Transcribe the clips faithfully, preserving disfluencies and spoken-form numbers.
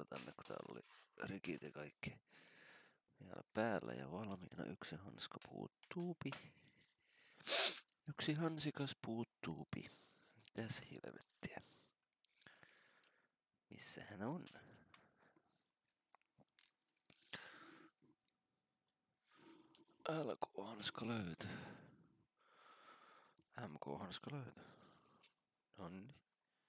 tulossa tänne, kun täällä oli rikit ja kaikki vielä päällä ja valmiina. Yksi hanska puuttuupi. Yksi hansikas puuttuupi. Mitäs helvettiä? Missä hän on? L K-hanska löytyy. M K-hanska löytyy. Nonni.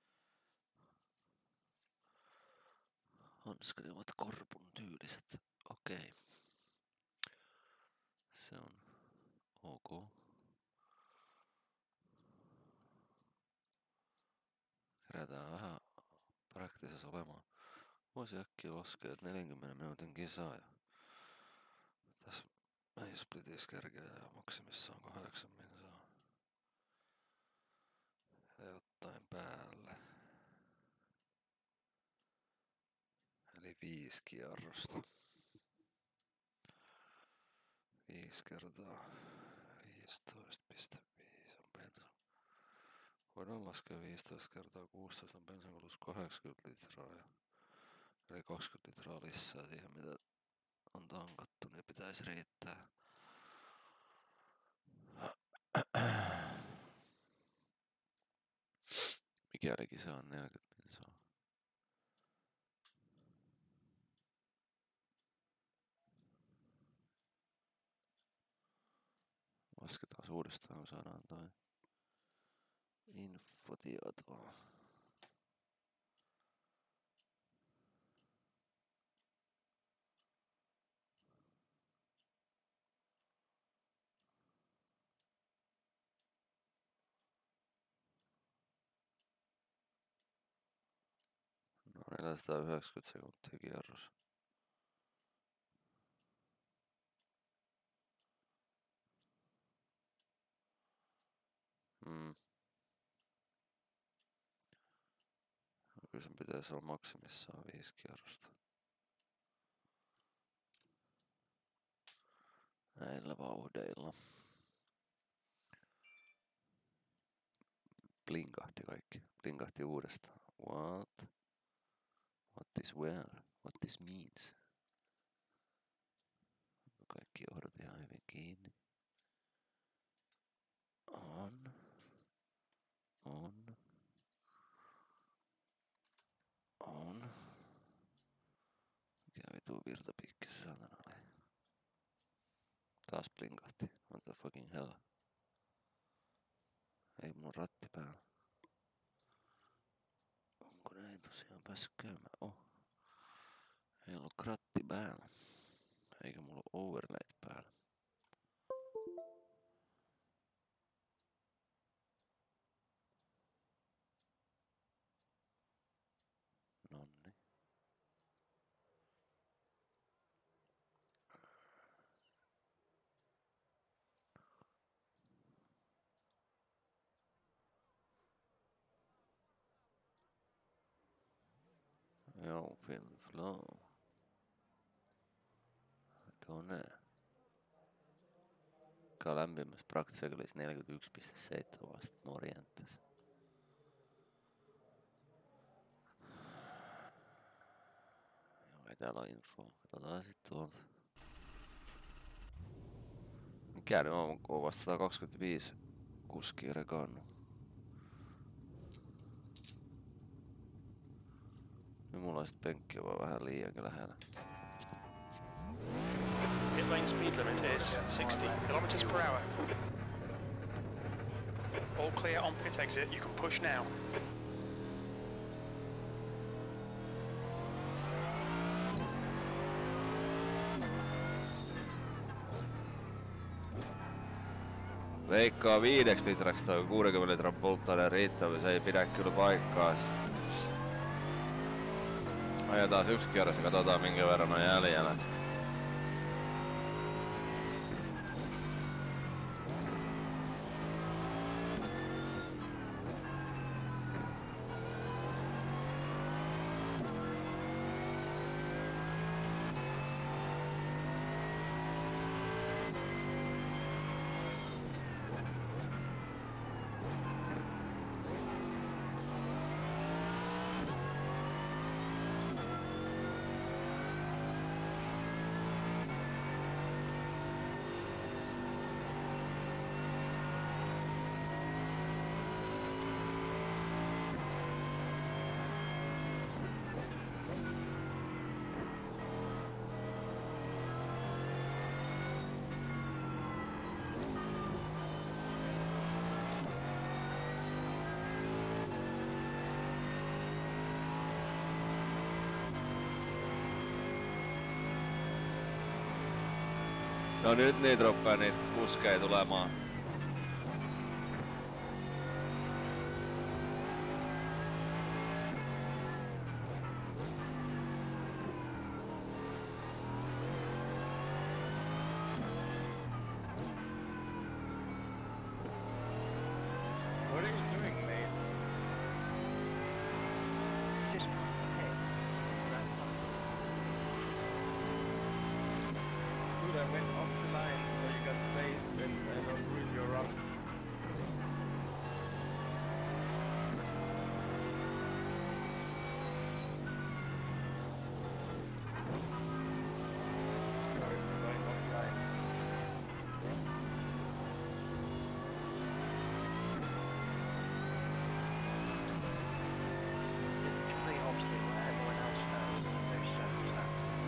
Hanskani ovat korpun tyyliset. Okei. Se on ok. Kerätään vähän praktisessa olemaan. Voisi äkkiä laskea, että neljänkymmenen minuutin kisaa ja tässä ei splitis kerkeä ja maksimissaan kahdeksan minsaa. Ja jotain päälle. Eli viisi kierrosta. Viisi kertaa viisitoista pilkku viisi on bensa. Voidaan laskea viisitoista kertaa kuusitoista on bensankulutus kahdeksankymmentä litraa. Ja eli kaksikymmentä litraa lisää siihen, mitä on tankattu, niin pitäisi riittää. Mikälikin se on neljäkymmentä minsaa. Lasketaan uudestaan, kun saadaan toi infotietoa. No neljäsataayhdeksänkymmentä sekuntia kierros. Hmm. Kyllä sen pitäisi olla maksimissaan viisi kierrosta. Näillä vauhdeilla. Blinkahti kaikki. Blinkahti uudestaan. What? What this where? What this means? Kaikki johdot ihan hyvin kiinni. On. On. On. Mikä vitu virtapiikki se saatana oli. Taas blinkahti. What the fucking hell? Ei mulla on ratti päällä. Onko näin tosiaan päässyt käymään? Oh. Ei ollut kratti päällä. Eikä mulla ole overlayt päällä. Nonni. Joo, feel the flow. Tuonne. Ka lämpimässä praktisekelissa neljäkymmentäyksi pilkku seitsemän vasta morjentes. Joo, ei täällä ole info. Katsotaan sit tuolta. Mikä nyt on, kun on vasta sata kaksikymmentäviisi kuskia rekannut. Nyt mulla on sit penkki vaan vähän liiankin lähellä. Pit lane speed limit is sixty kilometers per hour. All clear on pit exit, you can push now. Veikkaa viideksi litraksi toi kuusikymmentä litran polttoaineen riittävyys ei pidä kyllä paikkaas. Ajetaan yksi kierros ja katsotaan minkä verran on jäljellä. No nyt niitä ruppee niitä kuskeja tulemaan. What are you doing, mate? Just hey. Dude, I went off the line, so you got placed and I don't ruin your run. Sorry for going offline. Complete opposite where everyone else knows. No circumstance.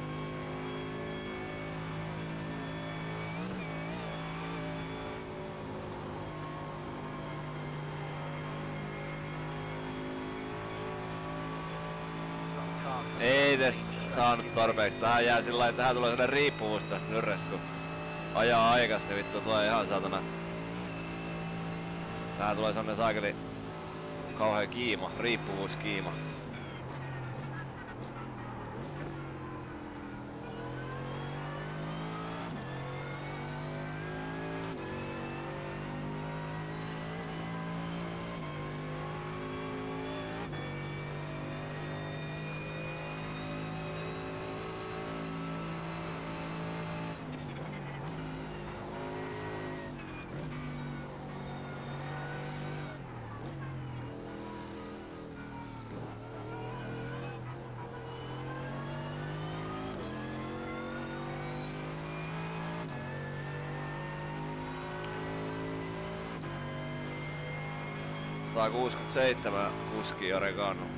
Ei tästä saanut tarpeeksi. Tähän jää sillä lailla, tähän tulee sellainen riippuvuus tästä nyrrestä, kun ajaa aikas, niin vittu tulee ihan satana. Tähän tulee sellainen saakeli kauhea kiima, riippuvuuskiima. sata kuusikymmentäseitsemän kuski Oregano.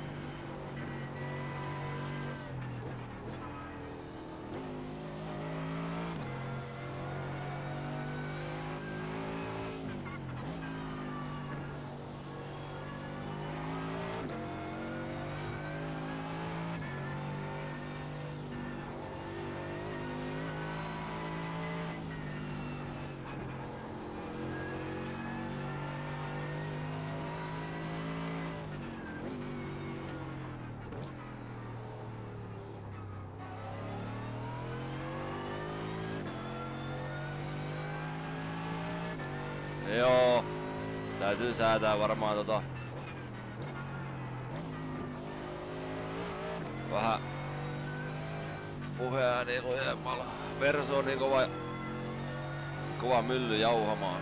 Joo, täytyy säätää varmaan tota vähän puheääni lujemmalla. Verso on niin kova, kova mylly jauhamaan.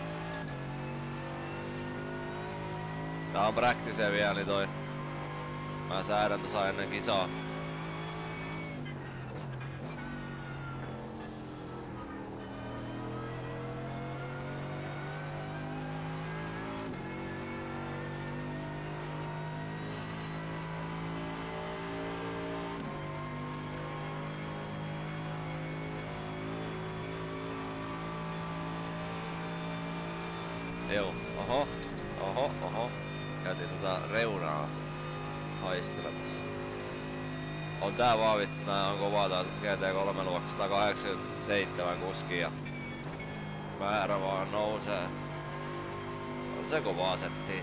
Tää on practice vielä, niin toi mä säädän tossa ennen kisaa. Joo, oho, oho, oho. Käytiin tota reunaa haistelemassa. On tää vaan vittu, tää on kovaa tää G T kolme luokka sata kahdeksankymmentäseitsemän kuski ja määrä vaan nousee. On se kovaa settiä.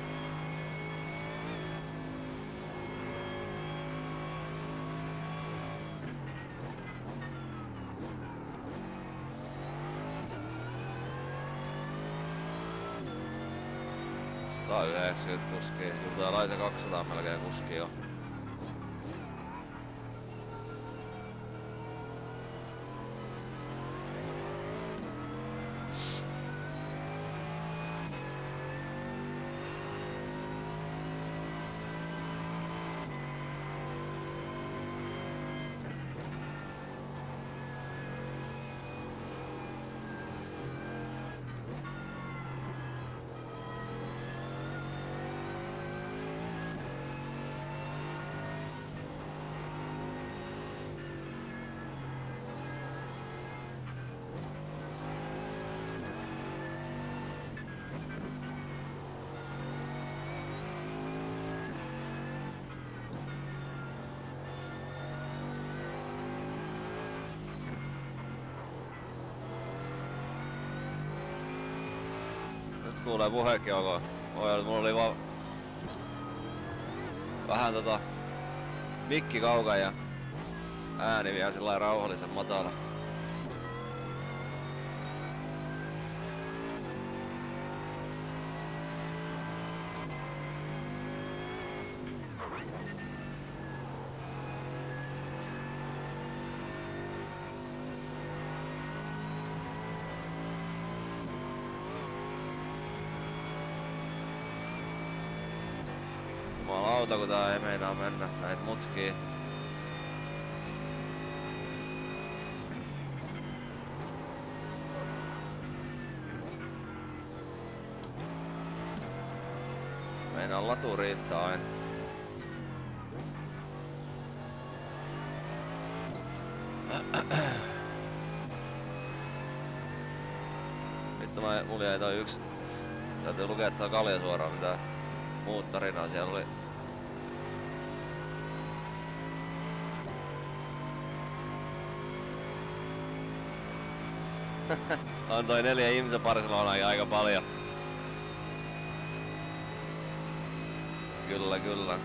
sata yhdeksänkymmentä kuski. Kyllä tää Laise kaksisataa melkein kuski jo. kuulee puheekin onko. Oi, mulla oli vaan vähän tota mikki kaukaa ja ääni vielä sillä rauhallisen matala. Jumalauta kun tää ei meinaa mennä näitä mutkia. Meinaa latu riittää aina. Vittu mä, mulla jäi toi yks. Täytyy lukea tää kalja suoraan mitä muut tarinaa siellä oli. On toi neljä ihmisen Barcelonaakin aika paljon. Kyllä, kyllä.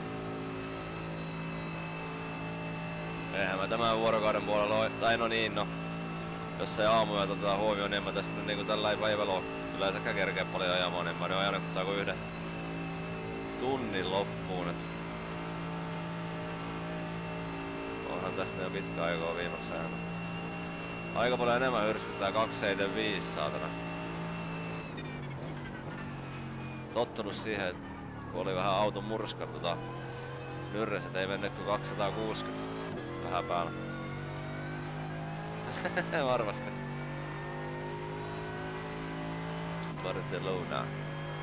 Eihän mä tämän vuorokauden puolella oo, tai no niin no. Jos se aamuyötä otetaan huomioon, niin en mä tästä niinku tällä päivällä oo yleensäkään kerkeä paljon ajamaan, niin mä oon ajanut kun saako yhden tunnin loppuun, et onhan tästä jo pitkä aikaa viimeksi ajanut. Aika paljon enemmän hyrskyttää kaksi seitsemänkymmentäviisi saatana. Tottunut siihen, että kun oli vähän auton murskat tota nyrres, et ei mennyt kuin kaksisataakuusikymmentä vähän päällä. Varmasti. Barcelona.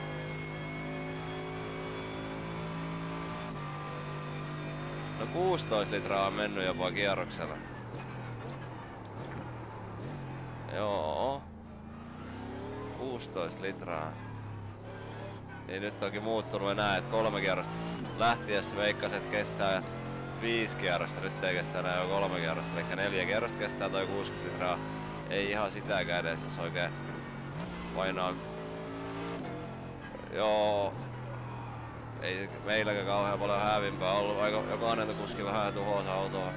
No kuusitoista litraa on mennyt jopa kierroksella. Joo. kuusitoista litraa. Niin nyt onkin muuttunut enää, että kolme kierrosta lähtiessä veikkaset kestää viisi kierrosta, nyt ei kestä enää jo kolme kierrosta, eli neljä kierrosta kestää toi kuusikymmentä litraa. Ei ihan sitäkään edes, jos oikein painaa. Joo. Ei meilläkään kauhean paljon hävimpää ollut, aika jokainen kuski vähän tuhoaa autoa.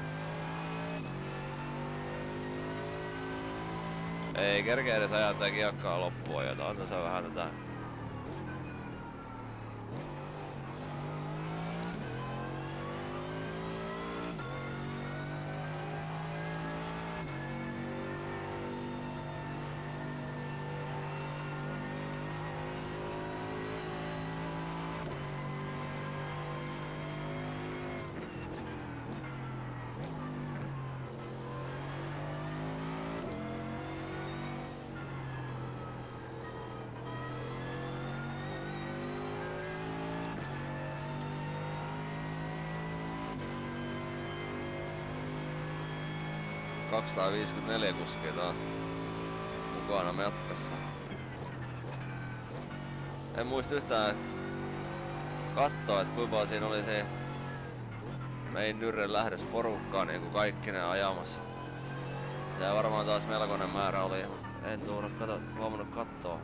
Ei kerkeä edes ajaa tää kiekkaa loppua, jota on tässä vähän tätä. kaksisataaviisikymmentäneljä kuskia taas mukana matkassa. En muista yhtään katsoa, että kuinka paljon siinä oli se meidän Nyrren lähdös porukkaa niin kuin kaikki ne ajamassa. Ja varmaan taas melkoinen määrä oli, mutta en tuonut kato, huomannut katsoa.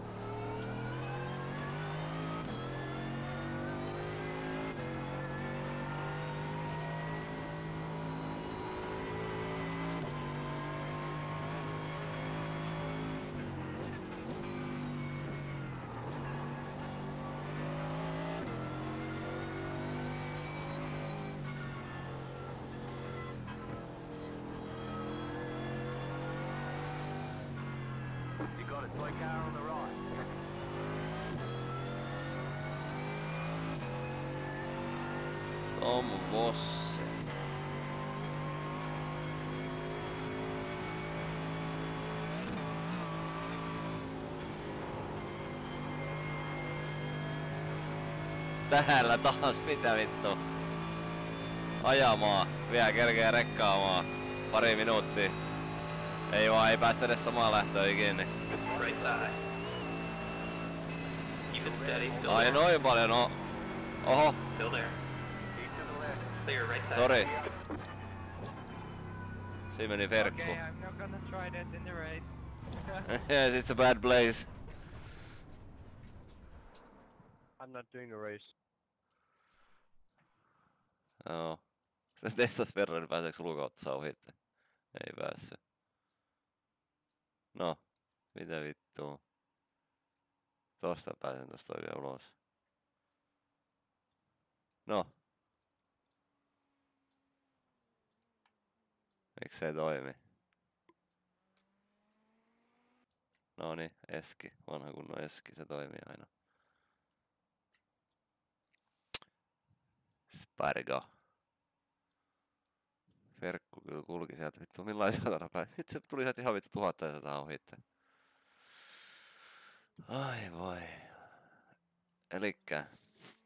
Tom Vossi. Täällä taas, mitä vittu? Ajamaan, vielä kerkeä rekkaamaan. Pari minuuttia. Ei vaan, ei päästä edes samaan lähtöön ikinä. Right side. Keep it steady, still Ai there. noin paljon, no. Oho, Still there. Clear right side. sori. Siinä meni verkku. Okay, I'm not gonna try that in the race. Yes, it's a bad place. I'm not doing a race. Joo. Se testas verran, niin pääseekö lukautta saa ohitte? Ei päässyt. No, mitä vittua? Tosta pääsen tosta oikein ulos. No. Miksi se ei toimi? Noni, Eski. Vanha kunnon Eski, se toimii aina. Spargo. Verkku kyllä kulki sieltä. Vittu, millainen satana päin. Vittu, se tuli sieltä ihan vittu tuhatta ja sataa ohitte. Ai voi. Elikkä.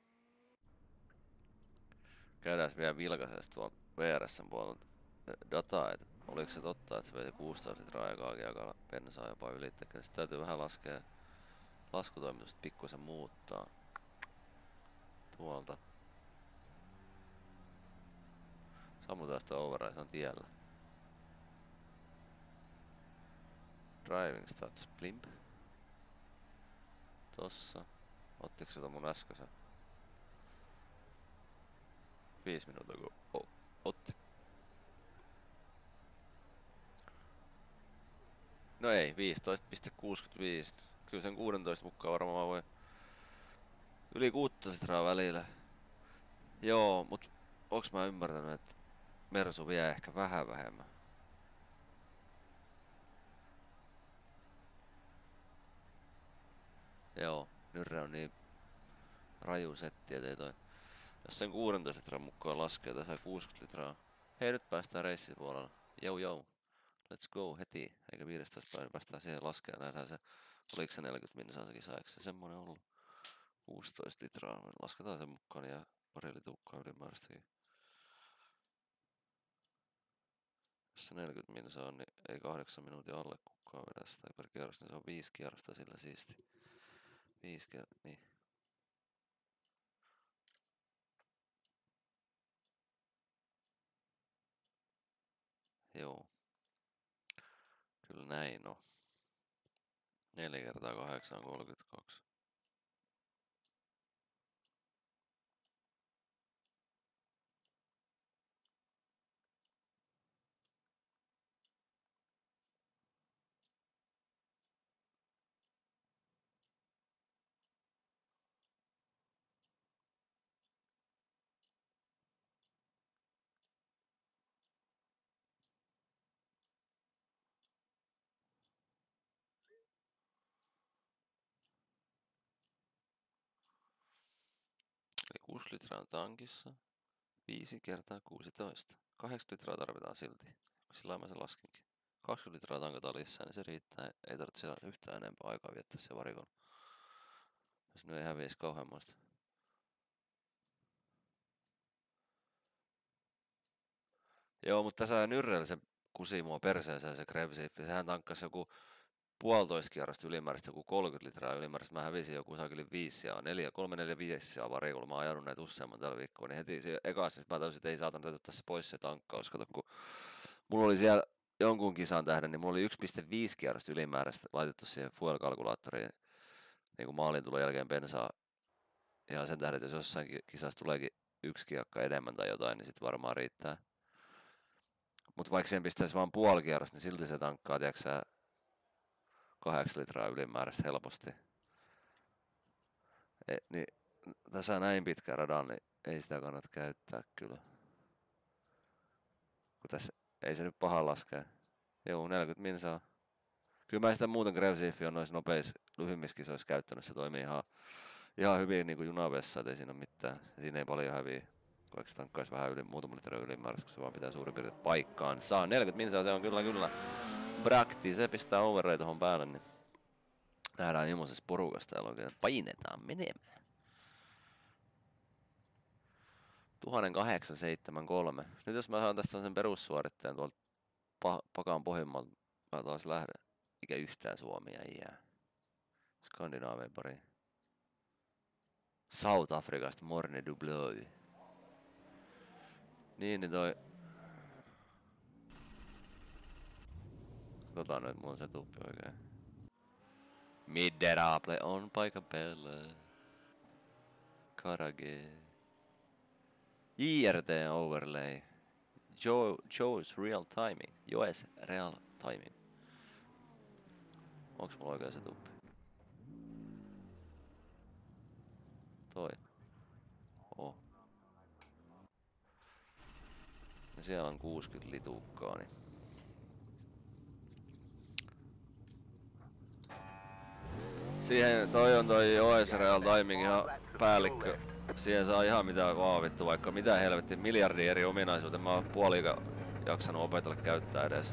Käydään vielä vilkaisesta tuolta V R S:n puolelta dataa, että oliko se totta, että se vei kuusitoista litraa aikaa kiekalla bensaa jopa ylittekin. Sitten täytyy vähän laskea laskutoimitusta pikkusen muuttaa tuolta. Sammutaan sitä overrise on tiellä. Driving stats blimp. Tossa. Ottiko se mun äskeisen? Viisi minuuttia kun oh, otti. No ei, viisitoista pilkku kuusikymmentäviisi. Kyllä sen kuusitoista mukaan varmaan voi yli kuusi litraa välillä. Joo, mut onks mä ymmärtänyt, että Mersu vie ehkä vähän vähemmän? Joo, nyrre on niin raju setti, ettei toi. Jos sen kuusitoista litran mukaan laskee, tässä kuusikymmentä litraa. Hei, nyt päästään reissipuolella. Jou jou. Let's go heti. Eikä viidestoista päivänä päästään siihen laskemaan. Nähdään se, oliko se neljäkymmentä minsaa se kisa, eikö se semmonen ollut? kuusitoista litraa. Lasketaan sen mukaan ja pari litukkaa ylimääräistäkin. Jos se neljäkymmentä minsaa on, niin ei kahdeksan minuutin alle kukaan vedä sitä per kierros, niin se on viisi kierrosta sillä siisti. Viisi kierrosta, niin. Joo. Kyllä näin on. Neljä kertaa kahdeksan kolmekymmentäkaksi. Eli kuusi litraa tankissa. viisi kertaa kuusitoista. kahdeksan litraa tarvitaan silti. Sillä mä sen laskinkin. kaksikymmentä litraa tankataan lisää, niin se riittää. Ei tarvitse yhtään enempää aikaa viettää se varikon. Jos nyt ei häviisi kauheammoista. Joo, mutta tässä Nyrrellä se kusi mua perseeseen se Grevsiffi. Sehän tankkasi joku puolitoista kierrosta ylimääräistä, joku kolmekymmentä litraa ylimääräistä. Mä hävisin joku saakeli viisi ja neljä, kolme, neljä, viisi ja varikolla. Mä oon ajanut näitä useamman tällä viikkoa, niin heti ekassa mä täysin, että ei saatan täytyä tässä pois se tankkaus. Kato, kun mulla oli siellä jonkun kisan tähden, niin mulla oli yksi pilkku viisi kierrosta ylimääräistä laitettu siihen fuel-kalkulaattoriin niin kuin maalin tulon jälkeen bensaa. Ja sen tähden, että jos jossain kisassa tuleekin yksi kiekka enemmän tai jotain, niin sit varmaan riittää. Mutta vaikka sen pistäisi vaan puoli kierrosta, niin silti se tankkaa, tiedätkö sä, kahdeksan litraa ylimääräistä helposti. E, niin, tässä on näin pitkä radan, niin ei sitä kannata käyttää kyllä. Kun tässä ei se nyt paha laskea. Joo, neljäkymmentä minsaa. Kyllä mä sitä muuten Grevsiffi on noissa nopeissa lyhyimmissä kisoissa käyttänyt. Se toimii ihan, ihan hyvin niin kuin junavessa, ettei siinä ole mitään. Siinä ei paljon häviä. Vaikka se tankkaisi vähän yli, muutama litraa ylimääräistä, kun se vaan pitää suurin piirtein paikkaan. Saa neljäkymmentä minsaa, se on kyllä kyllä brakti. Se pistää overray tohon päälle, niin nähdään millaisessa porukasta täällä oikein painetaan menemään. tuhatkahdeksansataaseitsemänkymmentäkolme. Nyt jos mä saan tässä sen perussuoritteen tuolta pakan pohjimmalta, mä taas lähden. Eikä yhtään Suomia jää. Skandinaavien pari. South Afrikasta Morne Dubloi. Niin, niin toi... Katsotaan nyt, mulla on se tuppi oikein. Midderaple on paikan päällä. Karage. J R T overlay. Joe, Joe's real timing. Joes real timing. Onks mulla oikein se tuppi? Toi. Oh. Ja siellä on kuusikymmentä litukkaa, niin. Siihen toi on toi Joes real timing ihan päällikkö. Siihen saa ihan mitä vaan vittu, vaikka mitä helvetti, miljardi eri ominaisuutta. Mä oon puoliikä jaksanut opetella käyttää edes.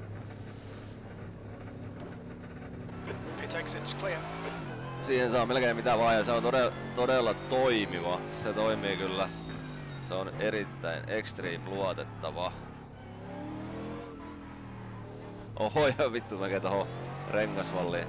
Pit exit's clear. Siihen saa melkein mitä vaan ja se on todella, todella toimiva. Se toimii kyllä. Se on erittäin extreme luotettava. Oho ja vittu mäkin tohon rengasvalliin.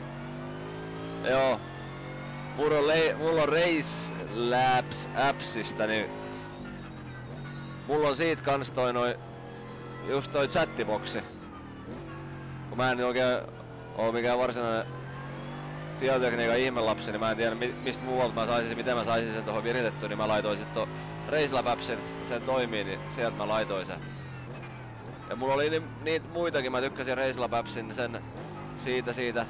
Joo. Mulla on, le- mulla on Race Labs appsista, niin mulla on siitä kans toi noi, just toi chattiboksi. Kun mä en oikein oo mikään varsinainen tietotekniikan ihmelapsi, niin mä en tiedä mistä muualta mä saisin, miten mä saisin sen tohon viritettyä, niin mä laitoin sit ton Race Lab appsin, sen toimii, niin sieltä mä laitoin sen. Ja mulla oli ni- niitä muitakin, mä tykkäsin Race Lab appsin sen siitä siitä.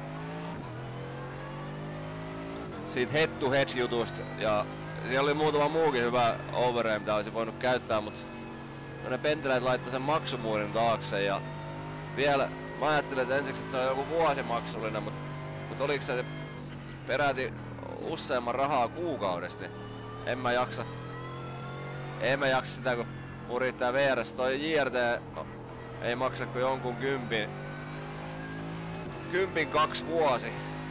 Siitä head-to-head jutusta ja siellä oli muutama muukin hyvä overray, mitä olisi voinut käyttää, mut ne penteleet laittoi sen maksumuurin taakse ja vielä mä ajattelin, että ensiksi että se on joku vuosimaksullinen, mut, mut oliks se peräti useamman rahaa kuukaudesta, niin en mä jaksa. En mä jaksa sitä, kun mun riittää V R S. Toi J R T ei maksa kuin jonkun kympin. Kympin kaksi vuosi.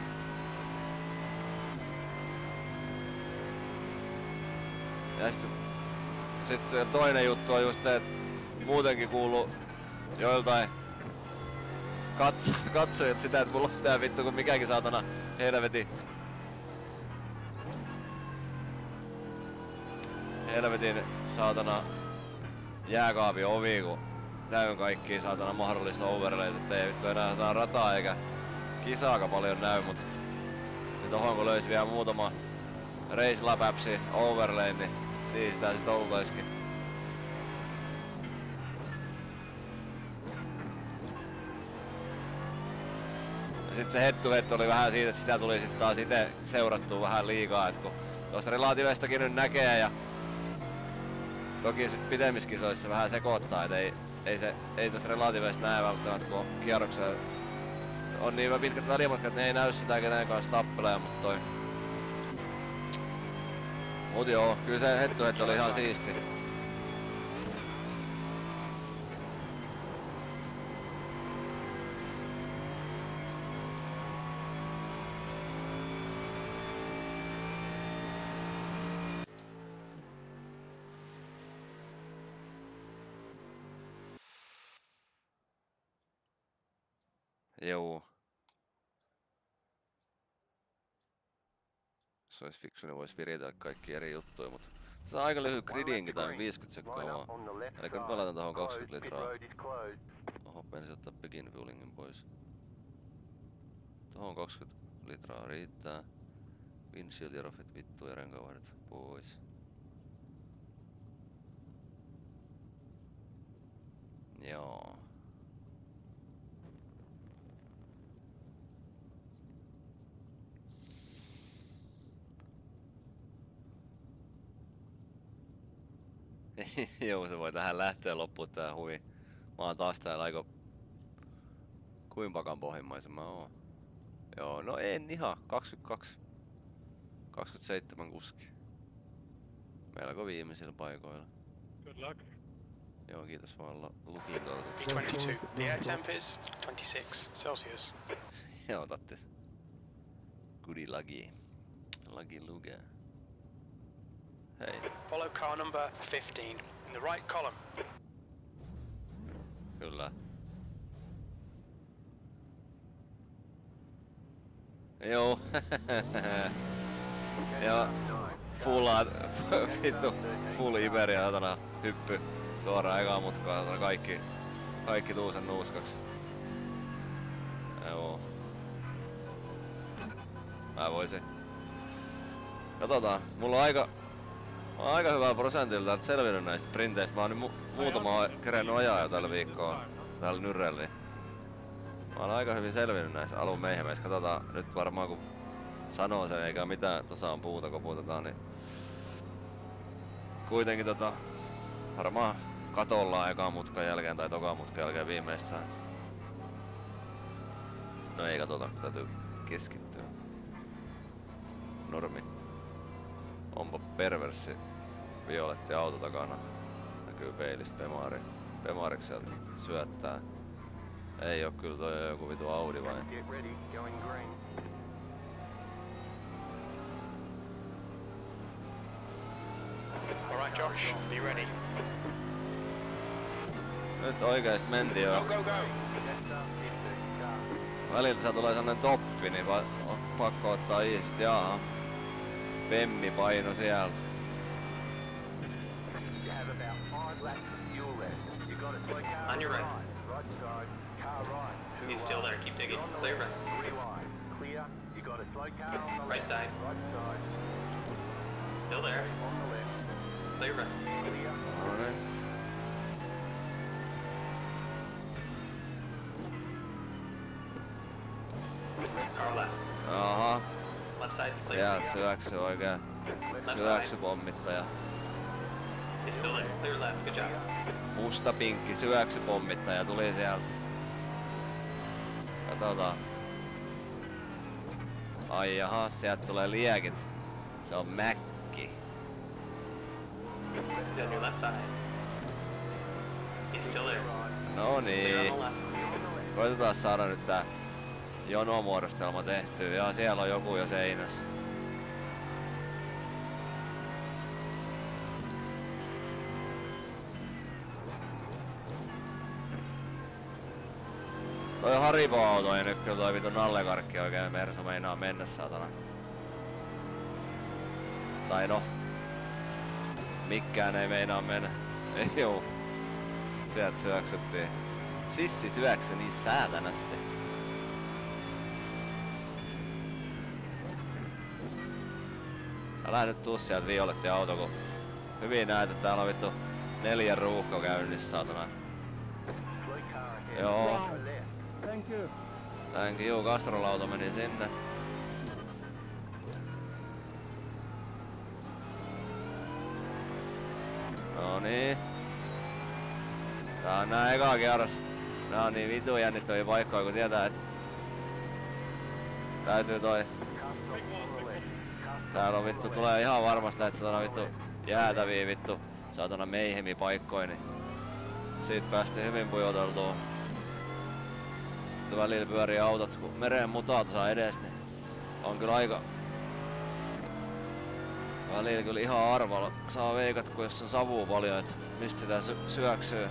Ja sitten sit toinen juttu on just se, että muutenkin kuuluu joiltain katso, katsojat sitä, että mulla on tää vittu kun mikäkin saatana helvetin helvetin saatana jääkaapin ovi, kun täyn kaikkia saatana mahdollista overlayta, ettei vittu enää jotain rataa eikä kisaakaan paljon näy, mut niin tohon kun löysi vielä muutama Race Lab appsi overlay, niin siistää sit oltaiskin. Ja sit se head to head oli vähän siitä, että sitä tuli sit taas ite seurattua vähän liikaa, et kun tuosta relativestakin nyt näkee ja toki sit pitemmissä kisoissa se vähän sekoittaa, et ei, ei, se, ei tosta relativesta näe välttämättä kun kierroksella on niin pitkät välimatkat, että ne ei näy sitä kenen kanssa tappelee, mut toi Mut joo, kyllä se head to head oli ihan siisti. Joo. Jos olisi fiksu, niin vois viritellä kaikki eri juttuja, mutta tässä on aika lyhyt gridinkin, tai viisikymmentä sekkaa vaan. Eli nyt mä laitan tohon kaksikymmentä litraa. Oho, menisin ottaa begin fuelingin pois. Tohon kaksikymmentä litraa riittää. Windshield ja rofit vittu ja renkavarret pois. Joo. Joo, se voi tähän lähteä loppuun tää hui. Mä oon taas täällä aika kuin pakan pohjimmaisen mä oon. Joo, no en ihan. kaksikymmentäkaksi. kaksikymmentäseitsemän kuski. Melko viimeisillä paikoilla. Good luck. Joo, kiitos vaan lukin toivotuksesta. twenty-two. The air temp is twenty-six Celsius. Joo, tattis. Goody lagi. Lagi luge. Hei. Follow car number fifteen in the right column. Kyllä. Joo. Ja full vittu full Iberia satana hyppy suoraan ekaan mutkaan satana kaikki kaikki tuusen nuuskaks. Joo. Mä voisin Katsotaan. Mulla on aika, mä oon aika hyvää prosentilla täältä selvinnyt näistä sprinteistä. Mä oon nyt mu muutama kerennyt ajaa jo tällä viikkoa täällä Nyrrellä. Mä oon aika hyvin selvinnyt näistä alun meihemeistä. Katsotaan nyt varmaan kun sanoo sen eikä mitään tosaan puuta koputetaan, niin kuitenkin tota varmaan katollaan ekan mutkan jälkeen tai tokan mutkan jälkeen viimeistään. No ei katota, kun täytyy keskittyä. Normi. Onpa perverssi violetti auto takana. Näkyy peilistä Pemari. Pemariksi sieltä syöttää. Ei oo kyllä, toi on joku vitu Audi vai? Alright, Josh, be ready. Nyt oikeesti mentiin jo. Go, go, go! Väliltä se tulee sellainen toppi, niin va on pakko ottaa iisisti. Jaha. Pemmi paino sieltä. On your right. He's still there, keep digging. Clear right. Right side. Still there. Clear right. Noin. Car left. Jaha. Left side's clear. Sieltä syöksy oikein. Syöksy pommittaja. He's still there. Clear left. Good job. Musta pinkki syöksy pommittaja tuli sieltä. Katsotaan. Ai jaha, sieltä tulee liekit. Se on Mäkki. He's on your left side. He's still there. No Clear niin. on the left. Koitetaan saada nyt tää jonomuodostelma tehtyä. Ja siellä on joku jo seinässä. Toi Haribo-auto ei nyt kyllä toi vitu nallekarkki oikein Mersu meinaa mennä saatana. Tai no. Mikkään ei meinaa mennä. Ei juu. Sieltä syöksyttiin. Sissi syöksy niin säätänästi. Älä nyt tuu sieltä violetti auto, kun hyvin näet, että täällä on vittu neljä ruuhka käynnissä saatana. Joo. Thank you. Thank you, Castrolauto meni sinne. No niin. Tää on nää eka kierros. Nää on niin vitu jännittäviä paikkoja, kun tietää, että täytyy toi. Täällä on vittu, tulee ihan varmasti, että satana vittu jäätäviä vittu saatana meihemi paikkoja, niin siitä päästi hyvin pujoteltua. Sitten välillä pyörii autot, kun mereen mutaa tuossa edes, niin on kyllä aika välillä kyllä ihan arvalla saa veikat, kun jos on savua paljon, että mistä sitä sy syöksyy.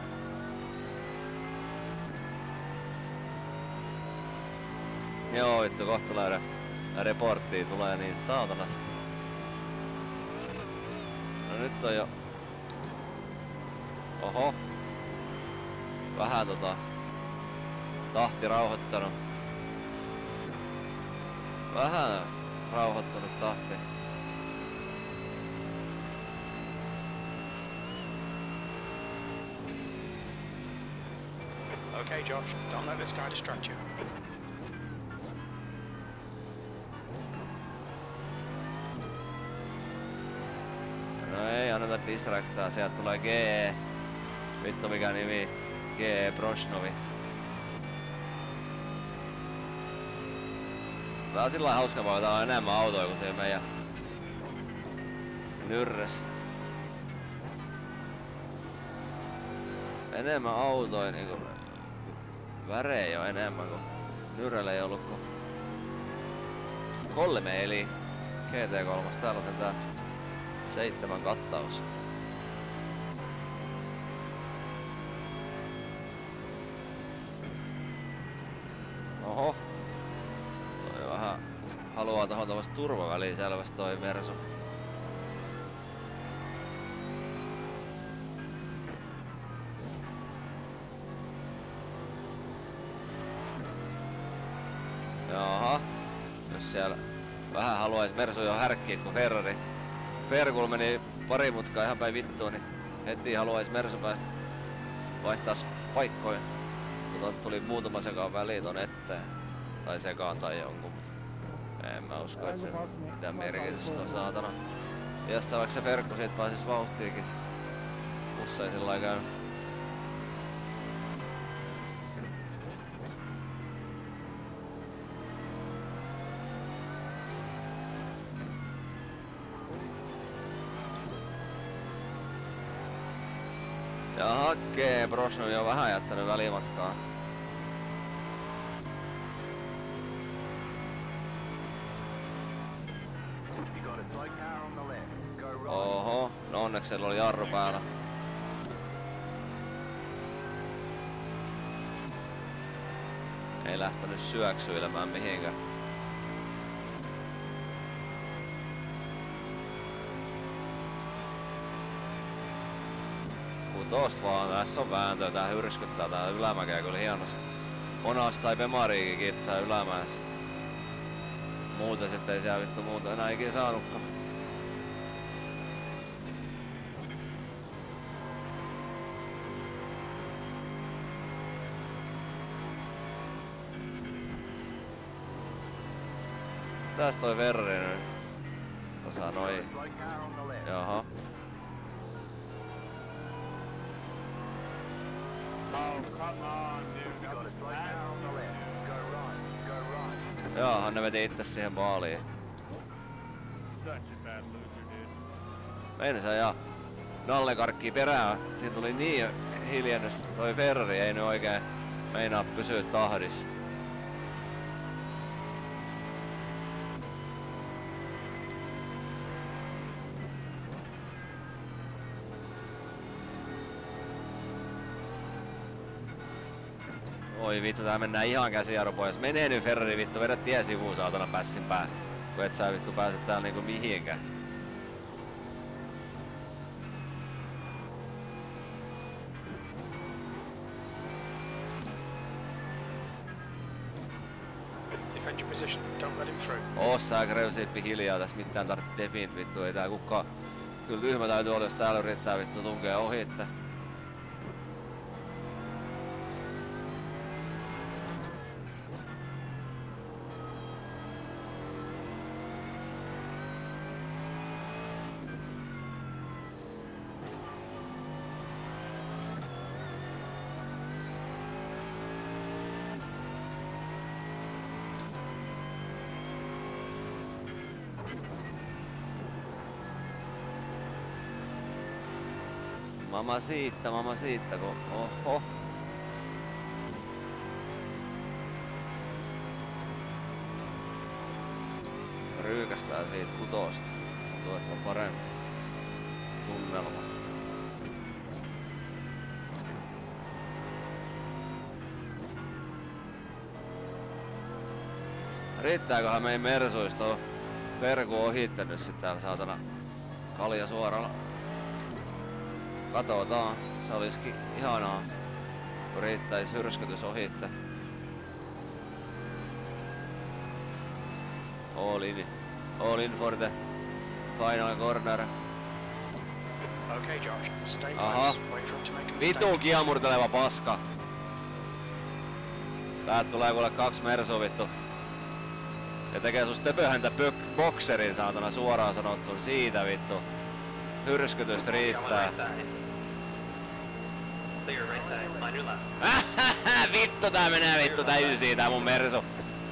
Joo, vittu kohta löydä reporttia tulee niin saatanasti. No nyt on jo. Oho. Vähän tota tahti rauhoittanut. Vähän rauhoittanut tahti. Okay, Josh, don't let this guy distract you. No ei anneta distractaa, sieltä tulee G E. Vittu mikä nimi. G E Brosnovi. Tää on sillä lailla hauska, vaan tää on enemmän autoja kuin siinä meidän Nyrres. Enemmän autoja niinku värejä on enemmän kuin Nyrrellä ei ollut kuin kolme eli G T kolme. Täällä on tää seitsemän kattaus. Oho. Toi vähän haluaa tohon tämmöstä turvaväliin selvästi toi Mersu. Jaha. Jos siellä vähän haluais Mersu jo härkkiä kun Ferrari. Fergulla meni pari mutkaa ihan päin vittuun, niin heti haluais Mersu päästä vaihtaa paikkoja. Kun tuli muutama sekaan väliin ton eteen. Tai sekaan tai jonkun, mutta en mä usko, että se mitään merkitystä on saatana. Jossain vaikka se Ferkku siitä pääsis vauhtiikin. Mussa ei sillä lailla käynyt. Ja hakkee, Brosnan on jo vähän jättänyt välimatkaa. Oho, no onneksi siellä oli jarru päällä. Ei lähtenyt syöksyilemään mihinkään. Kutosta vaan, tässä on vääntöä, tää hyrskyttää tää ylämäkeä kyllä hienosti. Monasti sai Bemariikin kitsaa ylämäessä. Muuten sitten ei siellä vittu muuta enää ikinä saanutkaan. Tästä toi Ferrari nyt. Osaa noin. Jaha. Jaahan ne veti itse siihen maaliin. Meinas ajaa Nalle karkkii perään. Siinä tuli niin hiljennys. Toi Ferrari ei nyt oikein meinaa pysyä tahdissa. Oi vittu, tää mennään ihan käsijarru pois. Menee nyt Ferrari vittu, vedä tie sivuun saatana pässin pää. Kun et sä vittu pääse täällä niinku mihinkään. Defend your position, don't let him through. Oo sä Grevsippi hiljaa, tässä mitään tarvitse defint vittu, ei tää kukaan. Kyllä tyhmä täytyy olla, jos täällä yrittää vittu tunkea ohi, että Mama siitä, mama siitä, kun oho. Ryykästää siitä kutosta. Tuntuu, että on parempi tunnelma. Riittääköhän meidän Mersuista on Fergu ohittanut sit täällä saatana kalja suoralla. Katsotaan, se olisikin ihanaa, kun riittäis hyrskytys ohitte. All in, all in for the final corner. Okay, Josh, stay Aha. close. Wait for him to make a Vitun mistake. kiamurteleva paska. Täältä tulee kuule kaksi Mersua vittu. Ja tekee susta töpöhäntä bokserin saatana suoraan sanottu. Siitä vittu. Hyrskytys riittää. Vittu tää menee vittu täysiin tää mun Mersu.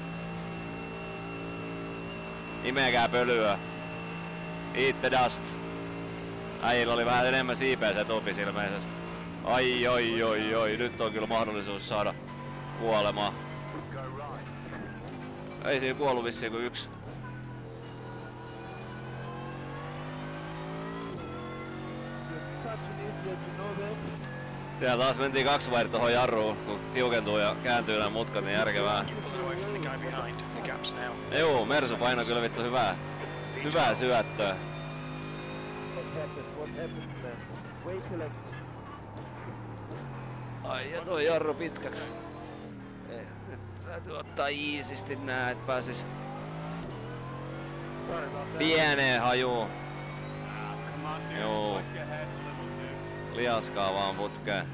Imekää pölyä. Eat the dust. Äijillä oli vähän enemmän siipeä se topis ilmeisesti. Ai oi oi oi, nyt on kyllä mahdollisuus saada kuolema. Ei siinä kuollu vissiin kuin yksi. Siellä taas mentiin kaksi vaihtoa tohon jarruun, kun tiukentuu ja kääntyy nämä mutkat, niin järkevää. Joo, Mersu paino kyllä vittu hyvää, hyvää syöttöä. Ai ja toi jarru pitkäksi. Ei, nyt täytyy ottaa iisisti nää, et pääsis Sorry about that. Pienee hajuu. Ah, come on, dude. Joo. Push your head a little, dude. Liaskaa vaan putkeen.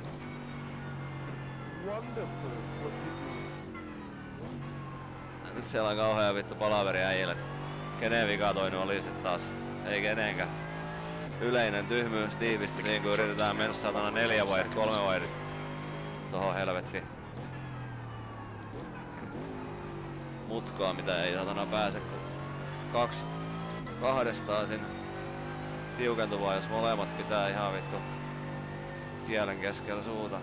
Wonderful. What you do? Nyt siellä on kauhea vittu palaveri äijille. Kenen vika toi nyt oli sit taas? Ei kenenkään. Yleinen tyhmyys tiivistä siinä kun yritetään mennä satana neljä vai kolme vai tohon helvettiin. Mutkaa mitä ei satana pääse kun kaksi kahdestaan sinne tiukentuvaa jos molemmat pitää ihan vittu kielen keskellä suuta.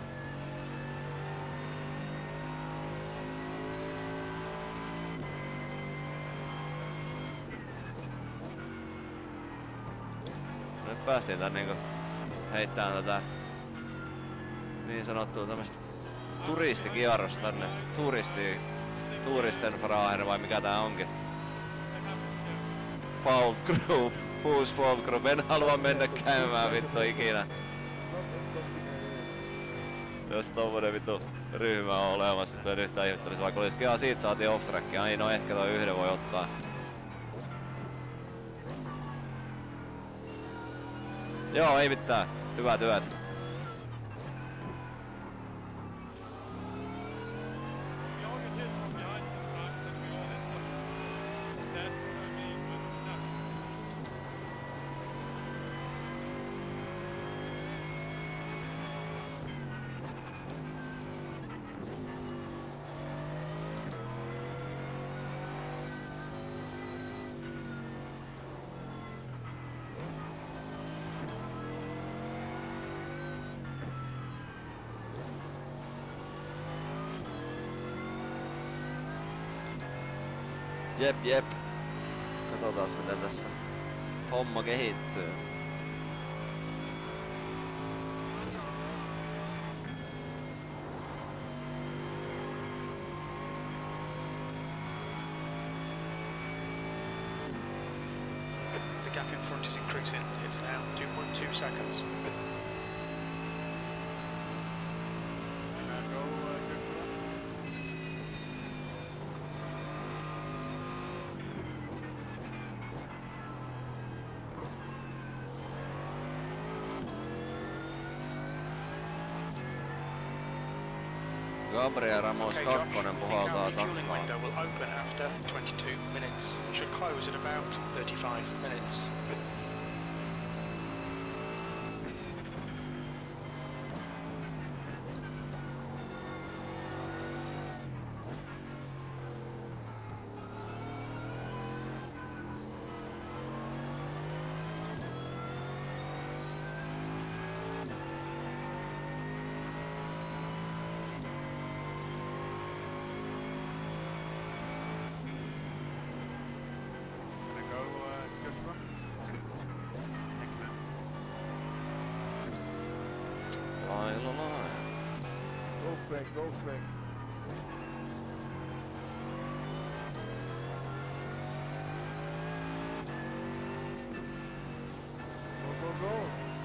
Nyt päästiin tän niinku heittämään tätä niin sanottua tämmöstä turistikierrosta tänne. Turisti, Turistenfraher vai mikä tää onkin. Fault Group. Who's Fault Group? En halua mennä käymään vittu ikinä. Jos tommonen vittu ryhmä on olemassa, mutta en yhtään ihmettelisi, vaikka olisikin ihan siitä saatiin off trackia. Ai no ehkä toi yhden voi ottaa. Joo, ei mitään. Hyvät hyvät. Jep jep. Katsotaas miten tässä homma kehittyy. The gap in front is increasing. It's now two point two seconds. Can I go, uh, good one? Gabriel Ramos Okay, Josh, kakkonen the puhaltaa refueling takkaan. window will open after twenty-two minutes. It should close at about thirty-five minutes. Can I go, uh, good one? Thank you. Lailla lailla. Go Frank, go Frank. Go, go, go.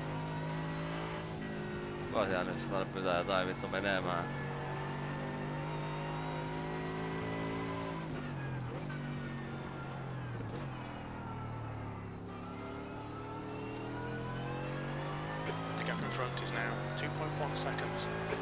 Kuka siellä nyt sitä pitää jotain vittu menemään? The gap in front is now two point one seconds.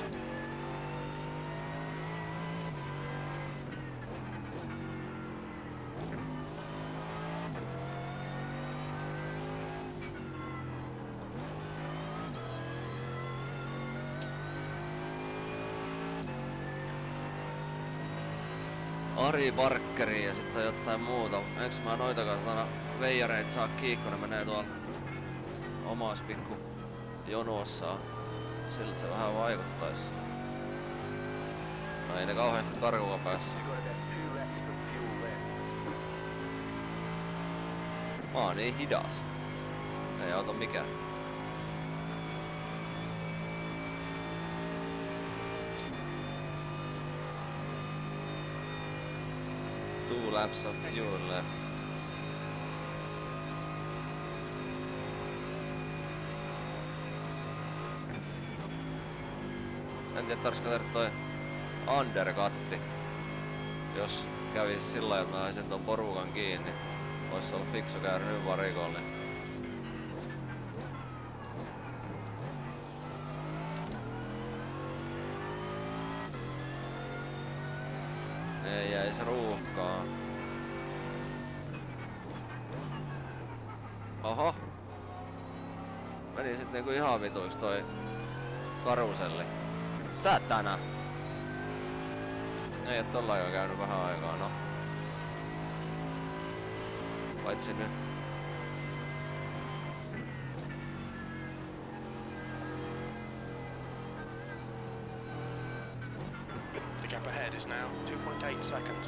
Ari Barkeri ja sitten jotain muuta. Eiks mä noitakaan aina veijareita saa kiinni, kun ne menee tuolla omais pikku jonossaan. Siltä se vähän vaikuttais. No ei ne kauheasti karkuun päässä. Mä oon niin hidas. Ei auta mikään. Two laps of fuel left. En tiedä tarvitsisiko tehdä toi undercutti. Jos kävis sillä lailla, että mä saisin ton porukan kiinni. Ois ollut fiksu käydä nyt varikolle. Ei jäis ruuhkaan. Oho. Meni sit niinku ihan vituiksi toi karuselli. Satana! Ei oo tollakaan käynyt vähän aikaa, no. Paitsi nyt. The gap ahead is now two point eight seconds.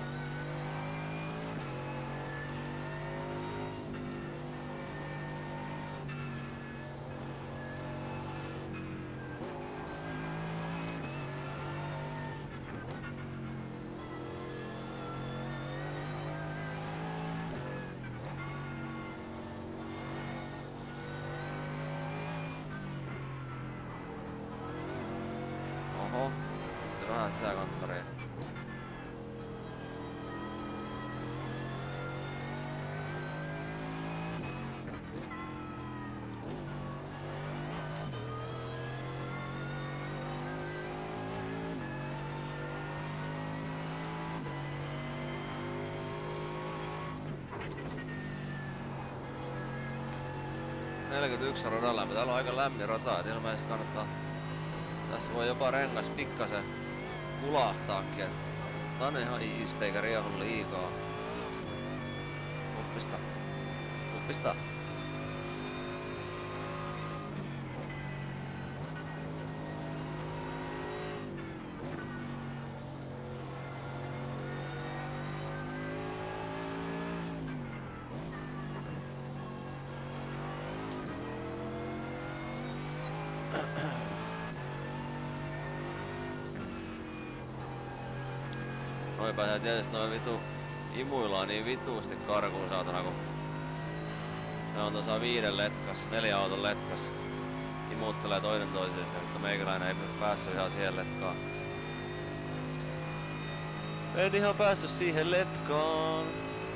Oho. Se vähän sisäkonttoriin. neljäkymmentäyksi on radan lämpö. Täällä on aika lämmin rata, et ilmeisesti kannattaa. Tässä voi jopa rengas pikkasen kulahtaakin, et tää on ihan iiste eikä riehu liikaa. Uppista. Uppista. Noin pääsee tietysti noin vitu imuillaan niin vituusti karkuun saatana, kun ne on tuossa viiden letkas, neljä auton letkas. Imuuttelee toinen toisesta, mutta meikäläinen ei päässyt ihan siihen letkaan. En ihan päässyt siihen letkaan.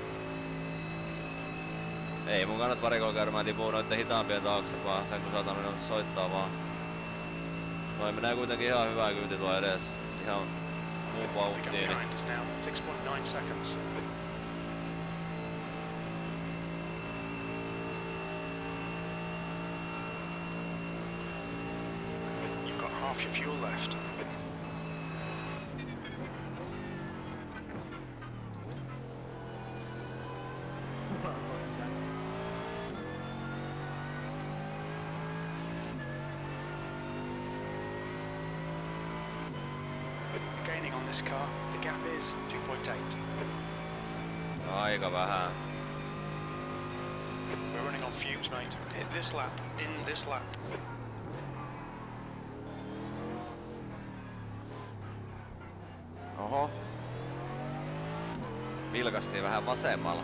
Ei mun kannat varikolla käydä, mä tipuu noitten hitaampien taakse vaan sen kun saatan ne soittaa vaan. Noin menee kuitenkin ihan hyvää kyyti tuo edes. Ihan muu The gap vauhtiin. behind is now six point nine seconds. You've got half your fuel left. Gaining on this car, the gap is two point eight. Aika vähän. We're running on fumes, mate. Hit this lap, in this lap. Oho. Vilkastiin vähän vasemmalla.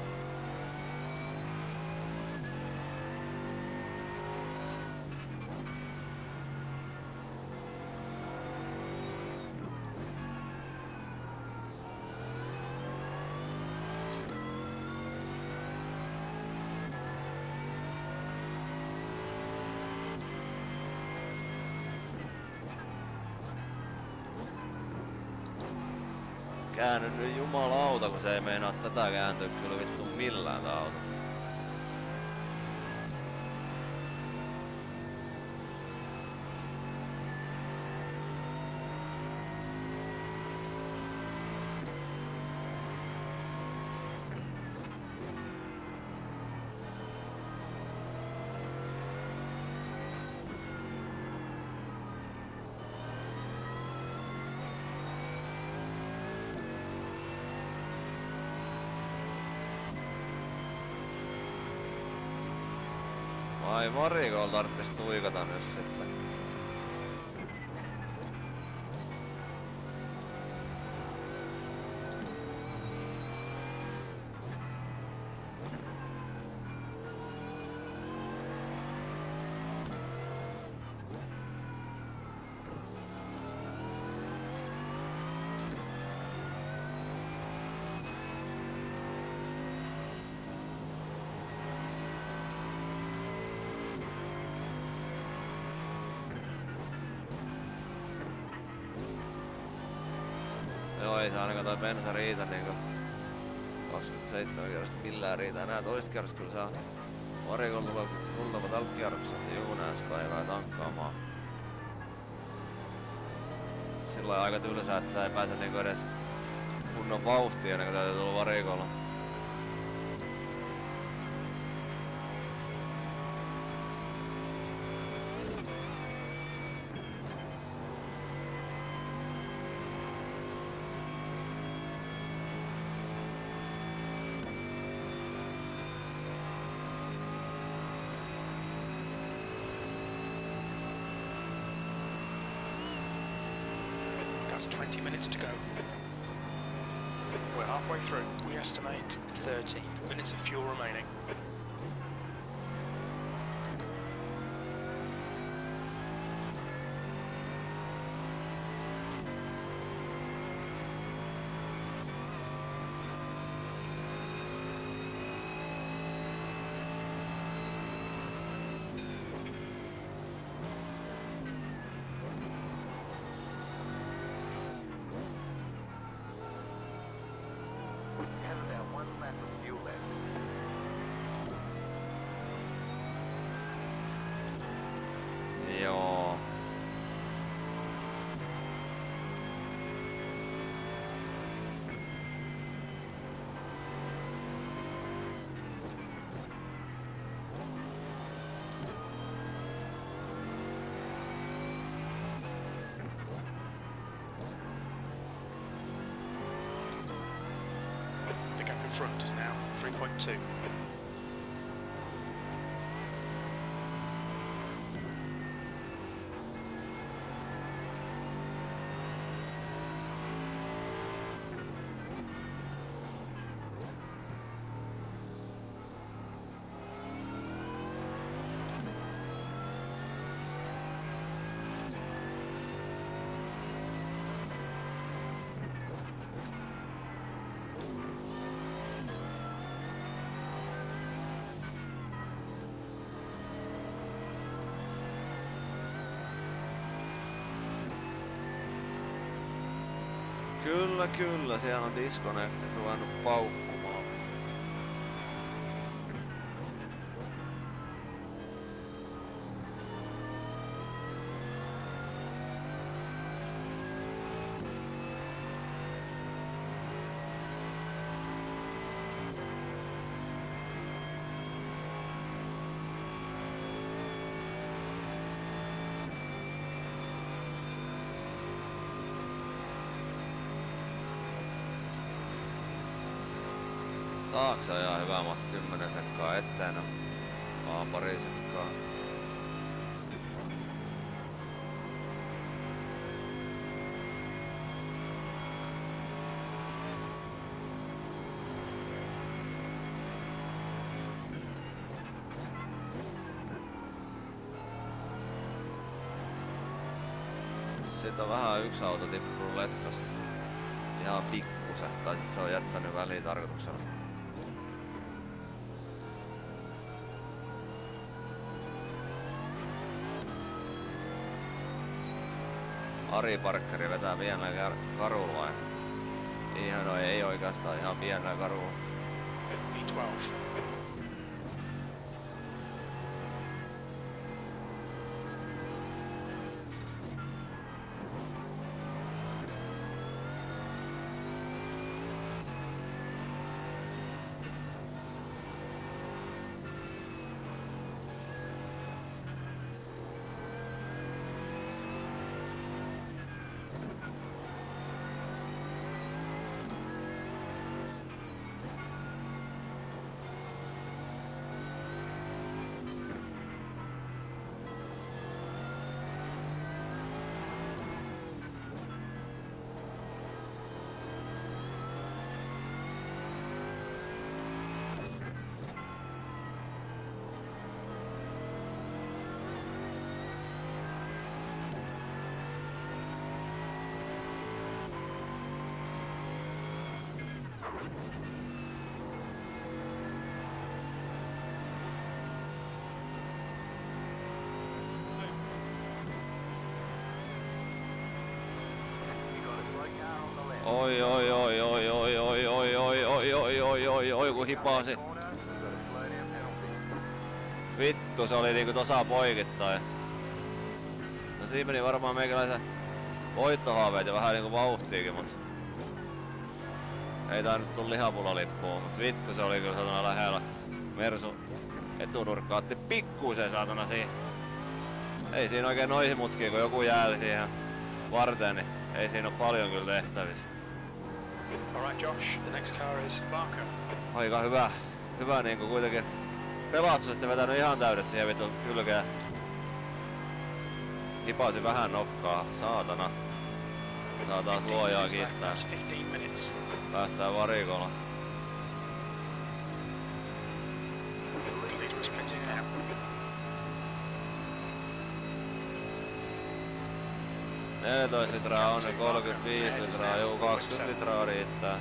Käänny nyt jumalauta, kun se ei meinaa tätä kääntyä kyllä vittu millään tää auto. Ai varikolla tarttis tuikata nyt sitten. Joo, ei se ainakaan toi bensa riitä niinku kaksikymmentäseitsemän kierrosta millään riitä. Enää toista kierrosta kyllä saa varikon tultava tältä kierrokselta Juunäispäivää tankkaamaan. Silloin aika tylsää, että sä ei pääse niinku edes kunnon vauhtia ennen kuin täytyy tulla varikolla. That's twenty minutes to go. We're halfway through. We estimate thirty minutes of fuel remaining. Joo. The gap in front is now three point two. Kyllä, kyllä, siellä on disconnectit ruvennut paukkumaan. Taakse ajaa hyvä matka kymmenen sekkaa eteen. Vaan pari sekkaa. Siitä on vähän yksi auto tippunut letkasta. Ihan pikkusen. Tai sit se on jättänyt väliin tarkoituksella. Ari Parkkeri vetää pienellä karulla vai? Ihan no ei oikeastaan ihan pienellä karulla. B twelve. Oi oi oi oi oi oi oi oi oi oi oi oi oi kun hipasi. Vittu se oli niinku tosa poikittain. No siinä meni varmaan meikäläisen voittohaaveet ja vähän niinku vauhtiikin, mut ei tää nyt tuu lihapullalippuun, mut vittu se oli kyllä satana lähellä. Mersu etunurkka otti pikkuisen saatana siihen. Ei siinä oikein noihin mutkiin, kun joku jääli siihen varteen, niin ei siinä oo paljon kyllä tehtävissä. Alright Josh, the next car is Barker. Aika hyvä, hyvä niinku kuitenkin pelastus, että vetänyt ihan täydet siihen vitun kylkeen. Hipasi vähän nokkaa, saatana. Saa taas luojaa kiittää. Päästään varikolla. neljätoista litraa on ja kolmekymmentäviisi litraa, joku kaksikymmentä litraa riittää.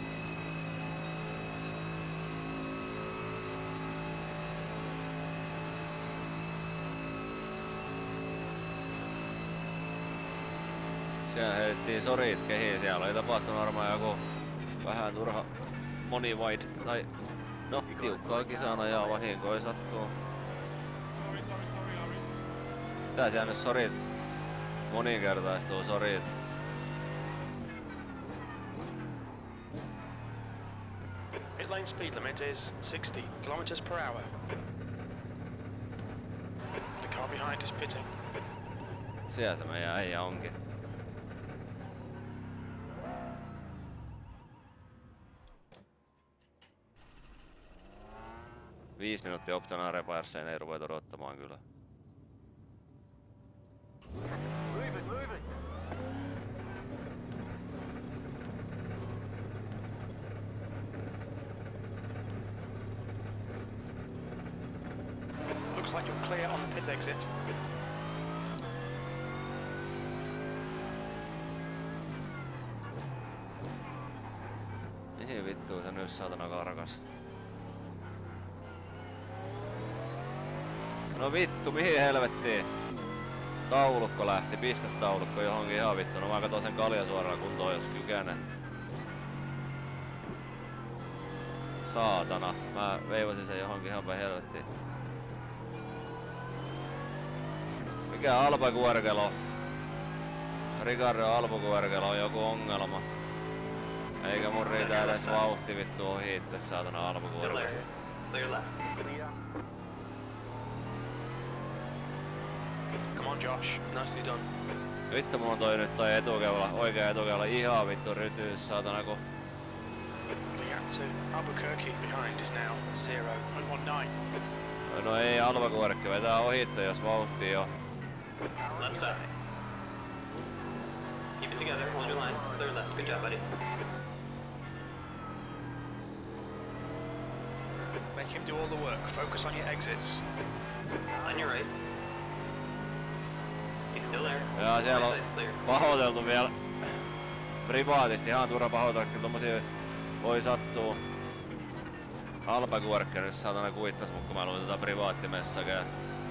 Siellä heitettiin sorit kehiin, siellä oli tapahtunut varmaan joku vähän turha monivaid tai no tiukkaa kisana ja vahinkoja sattuu. Tää siellä nyt sorit moninkertaistuu sorit. Pit lane speed limit is sixty kilometers per hour. The car behind is pitting. Siellä se meidän äijä onkin. Viisi minuuttia optional repairseen ei ruveta odottamaan kyllä. Looks like you're clear on the pit exit. Mihin vittuun se nyt saatana karkas? No vittu, mihin helvettiin? Taulukko lähti, pistetaulukko johonkin ihan vittu. No mä katon sen kalja suoraan kuntoon jos kykene. Saatana, mä veivasin sen johonkin ihan päin helvettiin. Mikä Albuquerque? Ricardo Albuquerque on joku ongelma. Eikä mun riitä edes vauhti vittu ohi itse saatana Albuquerque. Come on Josh, nicely done. Vittu mulla on toi nyt toi etukeula, oikea etukeula ihan vittu rytyys saatana ku. The gap to Albuquerque behind is now zero point one nine. No ei Albuquerque vetää ohitte jos vauhti jo. Left side. Keep it together, hold your line. Clear left, good job buddy. Make him do all the work, focus on your exits. On your right. He's still there. Ja siellä on Right side's clear. pahoiteltu vielä privaatisti, ihan turha pahoitella, kun tommosia voi sattua. Albuquerque nyt saatana kuittas mut kun mä luin tota privaattimessakea.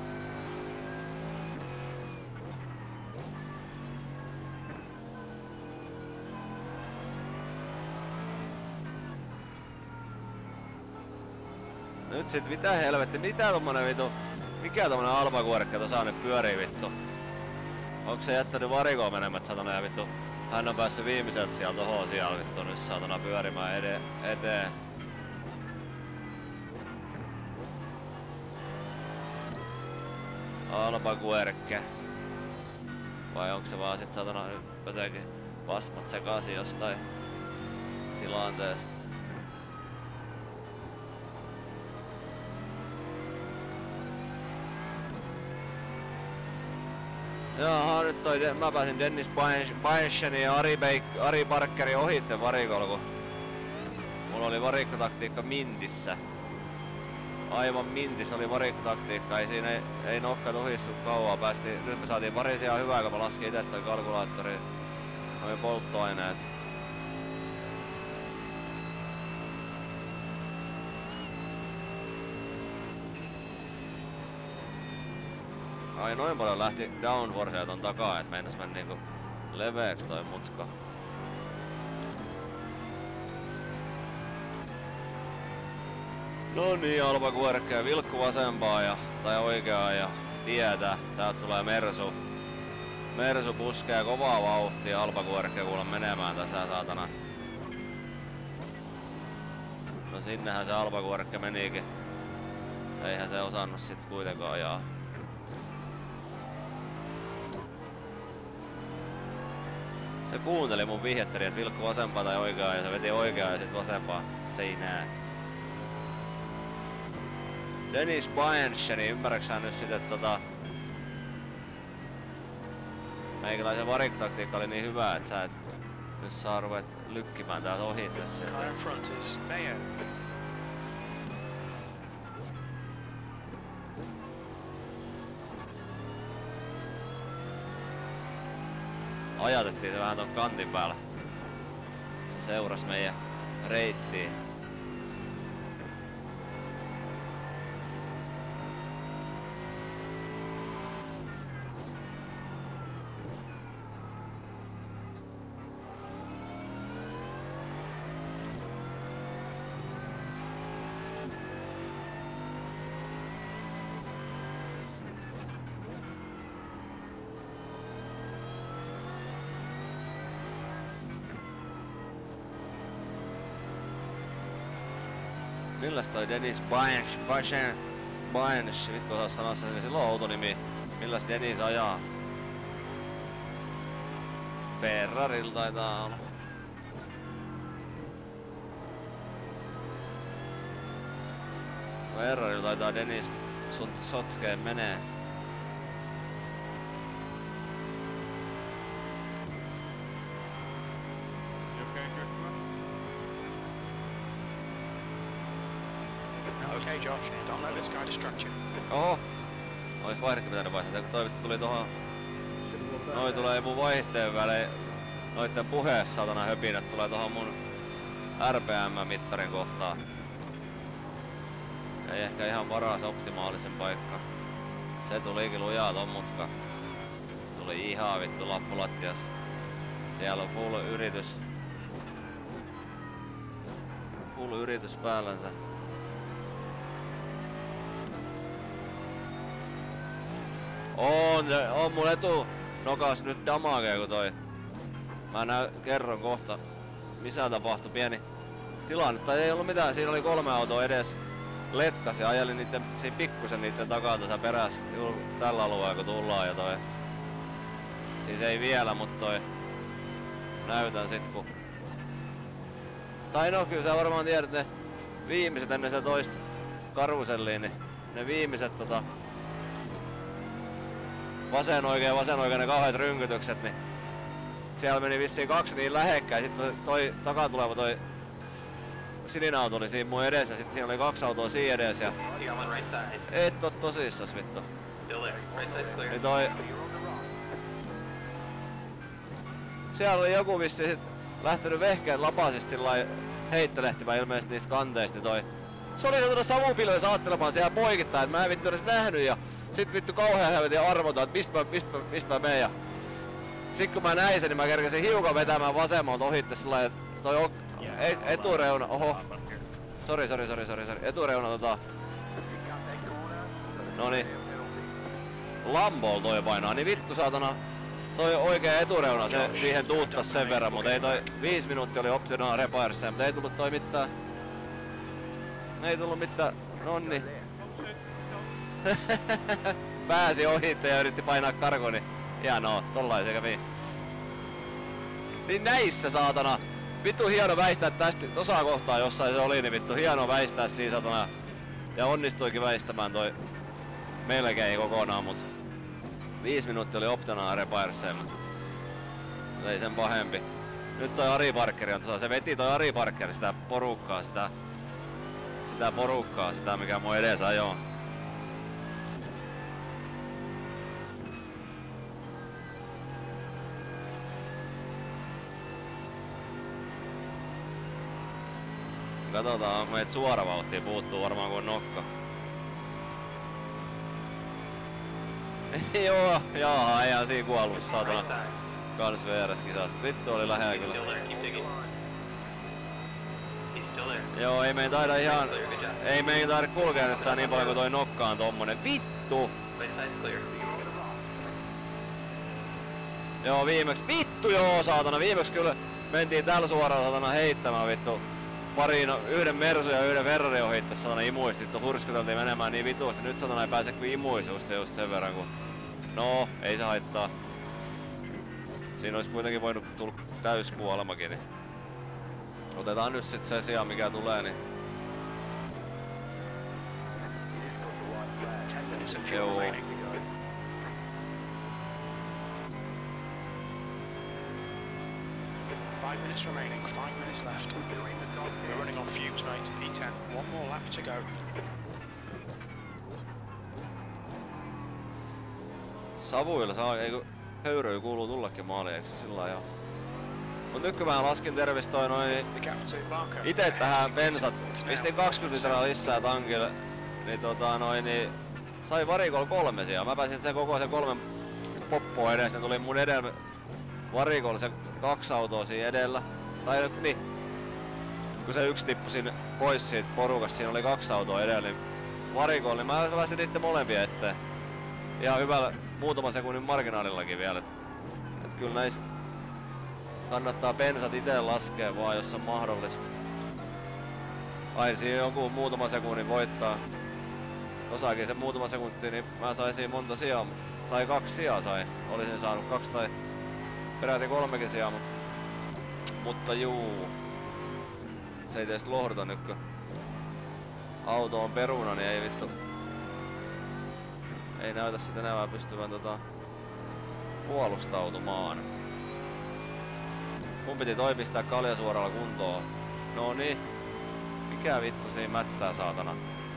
Nyt sit mitä helvetti, mitä tommonen vitu, mikä tommonen Albuquerque tossa nyt pyörii vittu? Onko se jättänyt varikoon menemät satana ja vittu? Hän on päässyt viimeiseltä sieltä tohon siellä vittu nyt satana pyörimään ede eteen. Albuquerque. Vai onko se vaan sit satana jotenkin pasmat sekaisin jostain tilanteesta? Jaha, nyt toi, mä pääsin Dennis Baenshanin ja Ari, Beik- Ari Parkerin ohitte varikolla, kun mulla oli varikkotaktiikka mintissä. Aivan mintissä oli varikkotaktiikka, ei siinä ei, ei nokka tuhissu kauaa. Päästi, nyt me saatiin pari sijaa hyvää, kun mä laskin ite toi kalkulaattori, noin polttoaineet. Ai noin paljon lähti downforceja ton takaa, et meinas mennä niinku leveäks toi mutka. No niin, Alba Kuorkkeen vilkku vasempaa ja, tai oikeaa ja tietä. Täältä tulee Mersu. Mersu puskee kovaa vauhtia, Alba Kuorkkeen kuule menemään tässä saatana. No sinnehän se Alba Kuorkke menikin. Eihän se osannut sit kuitenkaan ajaa. Se kuunteli mun vihjetteli, että vilkku vasempaa tai oikeaa ja se veti oikeaa ja sit vasempaa seinään. Dennis Baenschen, niin ymmärräksä nyt sit, että tota... meikäläisen variktaktiikka oli niin hyvä, että sä et... jos saa ruvet lykkimään täältä ohi tässä. Car in front is Mayo. Ajatettiin se vähän ton kantin päällä. Se seurasi meidän reittiin. Milläs toi Dennis Baensch, Baensch, Baensch, vittu osaa sanoa sen, niin sillä on outo nimi. Milläs Dennis ajaa? Ferrarilla taitaa olla. Ferrarilla taitaa Dennis sot, sotkeen menee. Okay, Josh, don't let this guy distract you. Oho! Ois vaihdekki pitänyt vaihtaa, kun toi vittu tuli tohon... Noi tulee mun vaihteen välein... Noitten puheessa satana höpinät tulee tohon mun R P M-mittarin kohtaan. Ei ehkä ihan paras optimaalisen paikka. Se tulikin lujaa ton mutka. Tuli ihan vittu lappulattias. Siellä on full yritys. Full yritys päällänsä. On, on mun etu nokas nyt damagea kun toi. Mä näy, kerron kohta missä tapahtui pieni tilanne. Tai ei ollut mitään, siinä oli kolme autoa edes letkas ja ajelin niitten, siinä pikkusen niitten takaa tässä perässä. Juuri tällä alueella kun tullaan ja toi. Siis ei vielä, mut toi näytän sit kun... Tai no kyllä sä varmaan tiedät ne viimeiset ennen sitä toista karuselliin, niin ne viimeiset tota... Vasen oikein, vasen oikein ne kauheat rynkytykset, niin siellä meni vissiin kaksi niin lähekkäin. Sitten toi, toi takaa tuleva toi sininen auto oli siinä mun edessä ja sitten siinä oli kaksi autoa siinä edessä. Ja... You got one right side. Et oo tosissas vittu. Still there. Right side's clear. Niin toi... Siellä oli joku vissiin sit lähtenyt vehkeet lapasista sillai heittelehtimään ilmeisesti niistä kanteista toi. Se oli joutunut savupilven saattelemaan siellä poikittain, et mä en vittu edes nähnyt ja sit vittu kauhean helvetin arvotaan, että mistä mä, mistä mä, mistä mä menen ja... Sit kun mä näin sen, niin mä kerkesin hiukan vetämään vasemmalta ohitte sillai, et toi on et, etureuna, oho. Sori, sori, sori, sori, sori, etureuna tota... Noniin. Lambol toi painaa, niin vittu saatana. Toi oikea etureuna, se siihen tuuttas sen verran, mut ei toi viisi minuuttia oli optional repairissa, mutta ei tullut toi mitään. Ei tullut mitään, nonni. Pääsi ohitte ja yritti painaa karkuun, niin hienoa, tollain se kävi. Niin näissä saatana! Vittu hieno väistää tästä, tossa kohtaa jossain se oli, niin vittu hieno väistää siinä saatana. Ja onnistuikin väistämään toi melkein kokonaan, mut viisi minuuttia oli optional repairissa, mut ei sen pahempi. Nyt toi Ari Parkeri on tuossa, se veti toi Ari Parkeri sitä porukkaa, sitä sitä porukkaa, sitä mikä mun edessä ajoo. Katsotaan, onko meitä suoravauhtia puuttuu varmaan kuin nokka. Joo, jaha, eihän siinä kuollut saatana. Kans V R S-kisat. Vittu oli lähellä kyllä. Still there. Keep digging. He's He's still there. Joo, ei meidän taida ihan... Clear, good job. Ei meidän taida kulkea nyt tää niin paljon kuin toi nokka on tommonen. Vittu! Right side's clear. Joo, viimeks... Vittu joo, saatana! Viimeks kyllä mentiin tällä suoraan saatana heittämään vittu. Pariin, no, yhden Mersu ja yhden Ferrari ohittais saatana imuisti. Vittu hurskuteltiin menemään niin vituasti. Nyt saatana ei pääse kuin imuis just, just sen verran kun... No, ei se haittaa. Siinä olisi kuitenkin voinut tulla täyskuolemakin. Niin. Otetaan nyt sit se sija mikä tulee niin. ten minutes of fuel Joo. remaining. Five minutes remaining, five minutes left. We're running on fumes, mate. P ten. One more lap to go. Savuilla saa, eiku höyryy kuuluu tullakin maaliin, eikö se sillä joo? Mut nyt kun mä laskin tervestoin noin, The gap to Barker. ite tähän bensat, pistin kaksikymmentä litraa lisää tankille, niin tota noin, niin sai varikolla kolme sijaa. Mä pääsin sen koko sen kolmen poppoa edes, ne tuli mun edellä varikolla se kaksi autoa siinä edellä. Tai niin, kun se yksi tippui siinä pois siitä porukasta, siinä oli kaksi autoa edellä, niin varikolla, niin mä pääsin niitten molempia eteen. Ihan hyvällä muutaman sekunnin marginaalillakin vielä. Et, et kyllä näis kannattaa bensat ite laskea vaan, jos on mahdollista. Aina siinä joku muutama sekunnin voittaa. Osaakin se muutama sekunti, niin mä sain siinä monta sijaa, mut, tai kaksi sijaa sai. Olisin saanut kaksi tai peräti kolmekin sijaa, mut, mutta juu. Se ei tietysti lohduta nyt, kun auto on peruna, niin ei vittu. Ei näytä sitä enää pystyvän tota puolustautumaan. Mun piti toi pistää kaljasuoralla kuntoon. No niin. Mikä vittu siinä mättää saatana?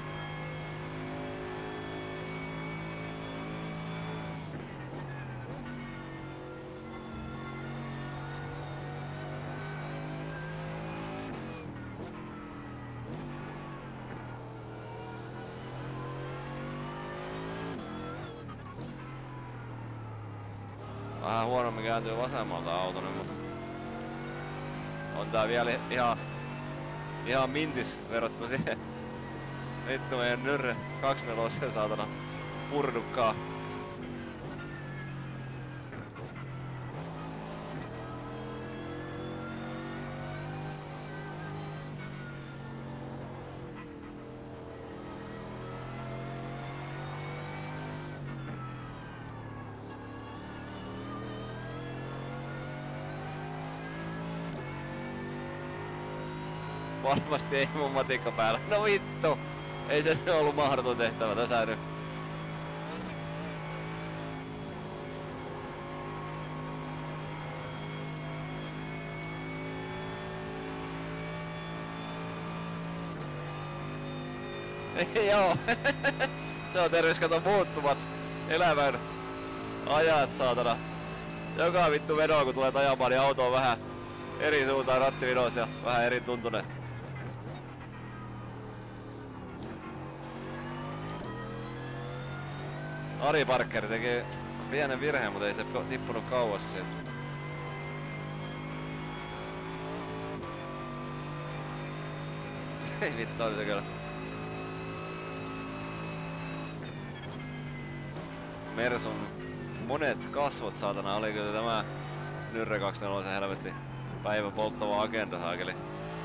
Vähän huonommin kääntyy vasemmalta auto nyt, mut on tää vielä ihan, ihan mintis verrattu siihen. Vittu meidän nyrre kaksikymmentäneljä saatana purdukkaa. Varmasti ei mun matikka päällä. No vittu! Ei se nyt ollut mahdoton tehtävä tässä nyt. Joo. Se on terveys, kato muuttuvat elämän ajat saatana. Joka vittu vedoa kun tulee ajamaan, niin auto on vähän eri suuntaan rattividos ja vähän eri tuntunen. Ari Parker teki pienen virheen, mutta ei se tippunut kauas siitä. Ei vittu, oli se kyllä. Mersun monet kasvot saatana oli kyllä tämä Nyrre kaksikymmentäneljä helvetti päivän polttava agenda saakeli.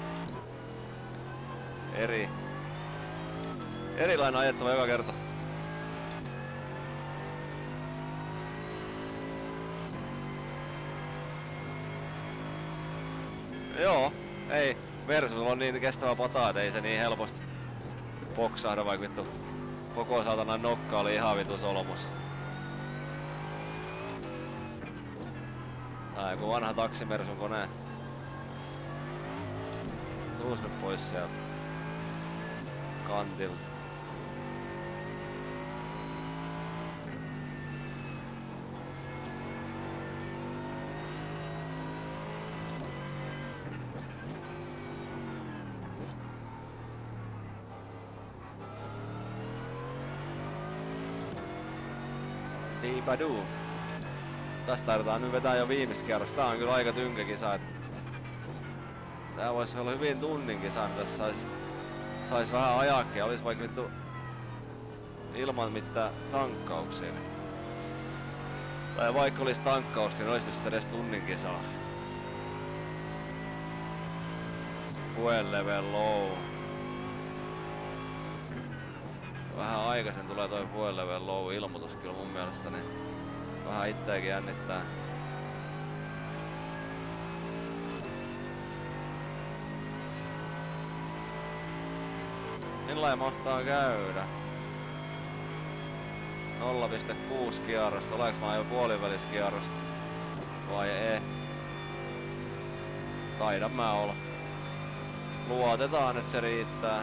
Eri. Erilainen ajettava joka kerta. Joo, ei. Mersulla on niin kestävä pataa, et ei se niin helposti boksahda, vaikka vittu koko saatana nokka oli ihan vittu solmus. Tää joku vanha taksimersun kone. Tuus nyt pois sieltä kantilta. Diibaduu. Tästä taidetaan nyt vetää jo viimeistä kierrosta. Tää on kyllä aika tynkä kisa. Et Tää vois olla hyvin tunnin kisa, niin tässä sais, sais vähän ajakin. Olis vaikka vittu ilman mitään tankkauksia. Tai vaikka olis tankkauskin, niin olis nyt edes tunnin kisaa. Fuel level low. Vähän aikaisen tulee toi fuel level low ilmoitus kyllä mun mielestä, niin vähän itteekin jännittää. Millainen mahtaa käydä? nolla pilkku kuusi kierrosta. Oleks mä jo puoliväliskierrosta? Vai ei? Taidan mä olla. Luotetaan, että se riittää.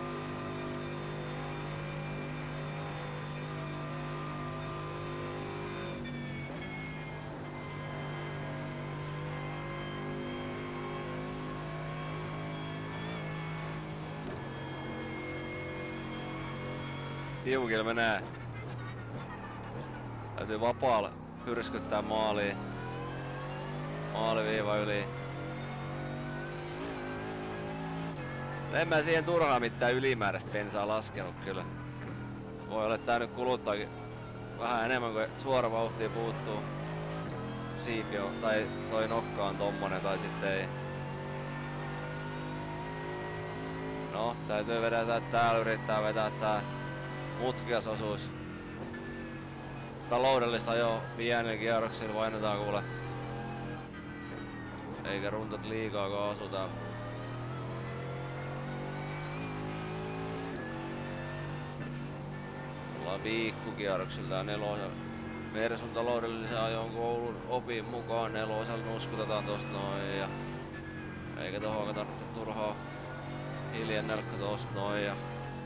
Tiukilla menee. Täytyy vapaalla hyrskyttää maaliin. Maaliviiva yli. En mä siihen turhaan mitään ylimääräistä bensaa laskenut kyllä. Voi olla, että tää nyt kuluttaakin vähän enemmän kuin suora vauhtia puuttuu. Siipi on, tai toi nokka on tommonen tai sitten ei. No, täytyy vedätä täällä, yrittää vetää tää mutkias osuus. Taloudellista jo pienellä kierroksilla painetaan kuule. Eikä runtat liikaa kaasuta. Ollaan viikkokierroksilla tää nelosen. Mersun taloudellisen ajon koulun opin mukaan nelosella nuskutetaan tosta noin ja eikä tohonkaan tarvitse turhaa hiljennelkkä tosta noin ja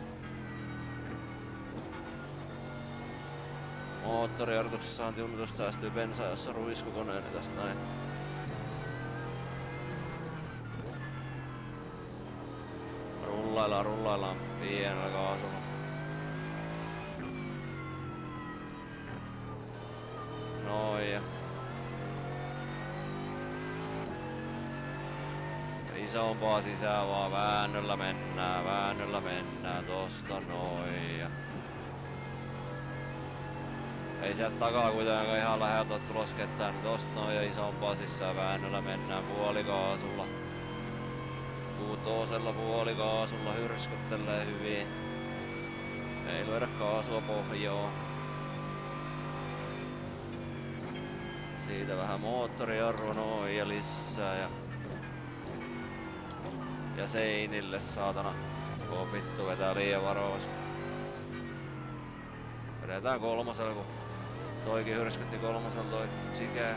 moottorijarrutuksessahan tunnetusti säästyy bensaa, jossa ruiskukoneen tästä näin. Rullaillaan, rullaillaan pienellä kaasulla. Noin ja isompaa sisään vaan, väännöllä mennään, väännöllä mennään tosta noin ja ei sieltä takaa kuitenkaan ihan läheltä oo tulos ketään, niin tosta noin ja isompaa sisään, väännöllä mennään puolikaasulla. Kuutosella puolikaasulla hyrskyttelee hyvin. Ei lyödä kaasua pohjoon. Siitä vähän moottorijarru noin ja lisää ja ja seinille saatana, kun on vittu vetää liian varovasti. Vedetään kolmosella, kun toikin hyrskytti kolmosella toi Tsikää.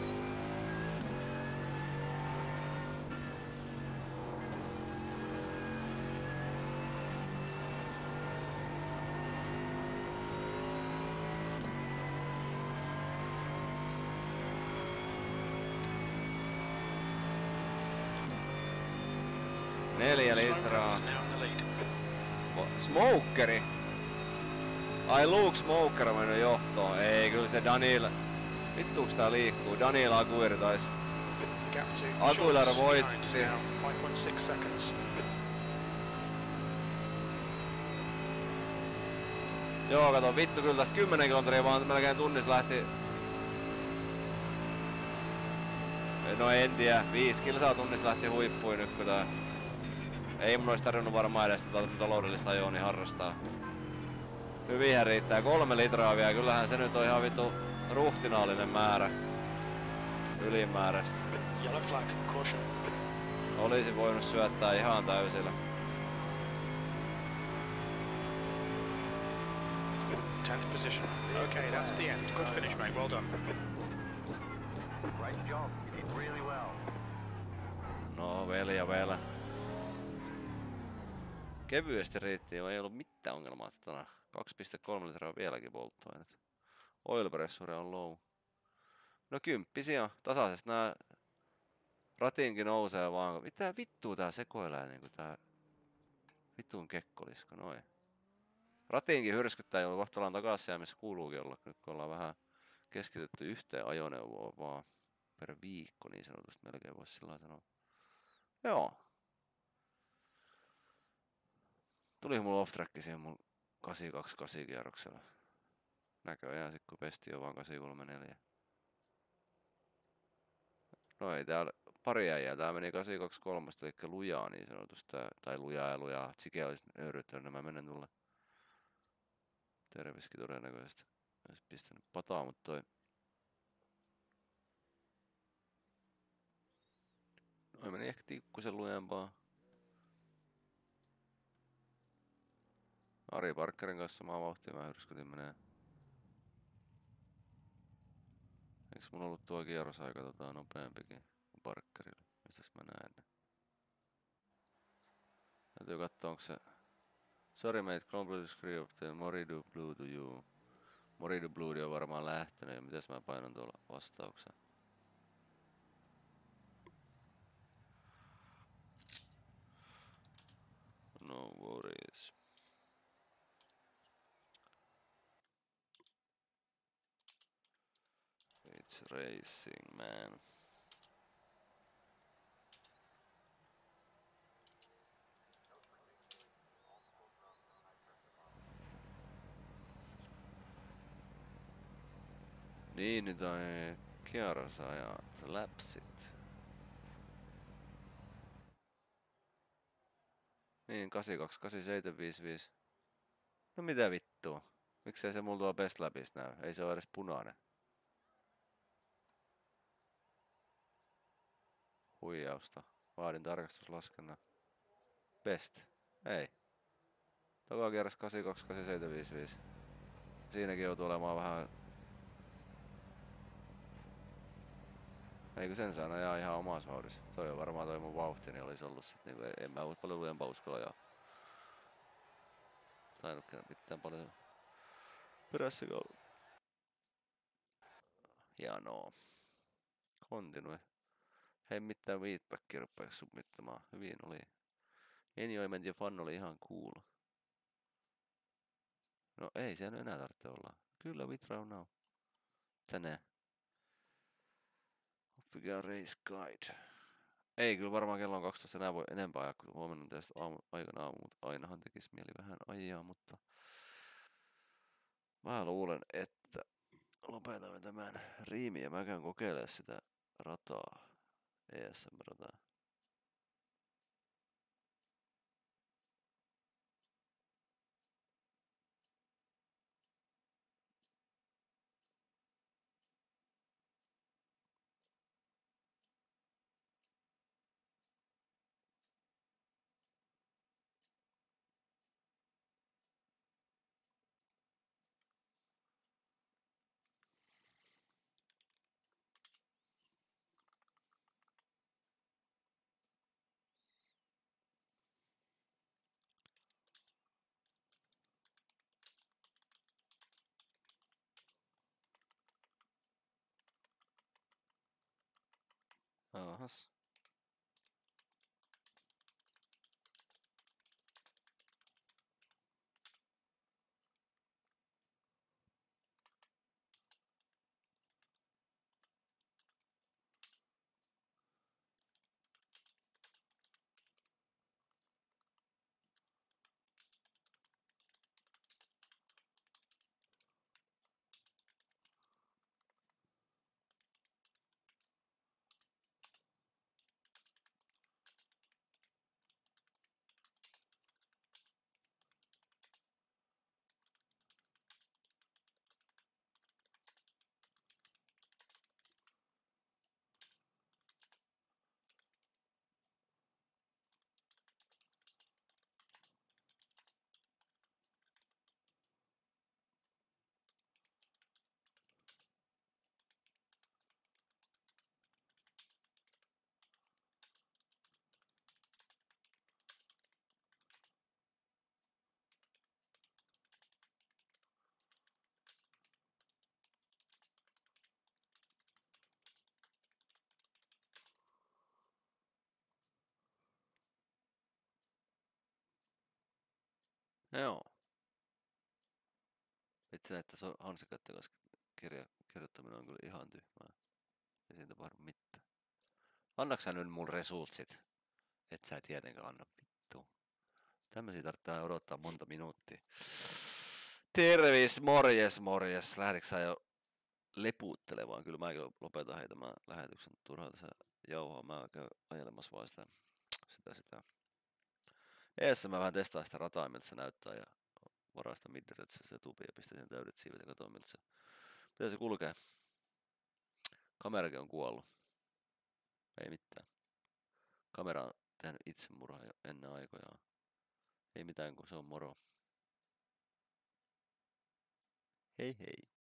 Neljä litraa. Smokeri! Ai Luke Smoker on mennyt johtoon. Ei, kyllä se Daniel... Vittuuks tää liikkuu? Daniel Aguirre tais... Aguilar voitti. Joo, kato, vittu kyllä tästä kymmenen kilometriä vaan melkein tunnissa lähti... No en tiedä, viisi kilsaa tunnissa lähti huippuin nyt kun tää... Ei mun ois tarvinnut varmaan edes tätä taloudellista ajoa harrastaa. Hyvinhän riittää, kolme litraa vielä, kyllähän se nyt on ihan vittu ruhtinaallinen määrä ylimääräistä. Olisi voinut syöttää ihan täysillä. tenth position. Okay, that's the end. Good finish, mate. Well done. Great job. You did really well. No, velja vielä. Kevyesti riitti, ei ollut mitään ongelmaa. kaksi pilkku kolme litraa vieläkin polttoaineet. Oil pressure on low. No kymppisiä. Tasaisesti nää ratinkin nousee vaan. Mitä vittua tää sekoilee niinku tää vittuun kekkolisko, noin. Ratinkin hyrskyttää jo kohtalaan takas siellä, missä kuuluukin olla. Nyt kun ollaan vähän keskitytty yhteen ajoneuvoon vaan per viikko niin sanotusti melkein voisi sillä sanoa. Joo. Tuli mulla off-track siihen mun kahdeksansataakaksikymmentäkahdeksan kierroksella. Näköjään sit kun pesti on vaan kahdeksansataakolmekymmentäneljä. No ei täällä pari äijää. Tää meni kahdeksansataakaksikymmentäkolme, eli lujaa niin sanotusti. Tai lujaa ja lujaa. Tsike olisi nöyryttänyt, niin mä menen tulla. Terviskin todennäköisesti. Olisi pistänyt pataa, mutta toi... Noi meni ehkä tikkusen lujempaa. Ari Parkkerin kanssa samaa vauhtia mä hyrskytin menee. Eiks mun ollut tuo kierrosaika tota nopeampikin kuin Parkkerilla? Mistäs mä näen ne? Täytyy kattoo onko se... Sorry mate, completely screw up the Moridu Blue to you. Moridu Blue on varmaan lähtenyt ja mitäs mä painan tuolla vastauksen? No worries. It's racing, man. Niin, tai kierrosajat, läpsit. Niin, kahdeksankymmentäkaksi, kahdeksankymmentäseitsemän, viisikymmentäviisi. No mitä vittua? Miksei se mulla tuo best läpistä näy? Ei se ole edes punainen. Huijausta. Vaadin tarkastuslaskennan. Best. Ei. Toka kierros kahdeksankymmentäkaksi, kahdeksankymmentäseitsemän, viisikymmentäviisi. Siinäkin joutuu olemaan vähän... Eikö sen saa ajaa ihan omassa vauhdissa? Toi on varmaan toi mun vauhti, niin olisi ollut sit niinku... En mä vois paljon lujempaa uskalla ajaa. Tainnutkin mitään paljon... Perässäkin ollut. Hienoa. Continue. Hei mitään feedbackia rupeeksi submittamaan. Hyvin oli. Enjoyment ja fun oli ihan cool. No ei se enää tarvitse olla. Kyllä withdraw now. Tänään. Oppikaa race guide. Ei kyllä varmaan kello on kaksitoista enää voi enempää ajaa kuin huomenna tästä aamu, aikana aamu, mutta ainahan tekisi mieli vähän ajaa, mutta mä luulen, että lopetamme tämän riimin ja mä käyn kokeilemaan sitä rataa, E S M-rataa. Ahas. Joo. Itse näitä hansikaiden kanssa kirja, kirjoittaminen on kyllä ihan tyhmää. Ei siitä tapahdu mitään. Annaks sä nyt mun resultsit? Et sä tietenkään anna vittu. Tämmösiä tarvitsee odottaa monta minuuttia. Tervis, morjes, morjes. Lähditkö sä jo lepuuttelemaan? Kyllä mäkin lopetan heitämään lähetyksen turhaa tässä jauhaa. Mä käyn ajelemassa vaan sitä, sitä, sitä. Eessä mä vähän testaan sitä rataa, miltä se näyttää ja varasta midretssä se tupi ja pistän sen täydet siivet ja katsoin miltä se, miltä se kulkee. Kamerakin on kuollut. Ei mitään. Kamera on tehnyt itsemurhaa jo ennen aikojaan. Ei mitään, kun se on moro. Hei hei.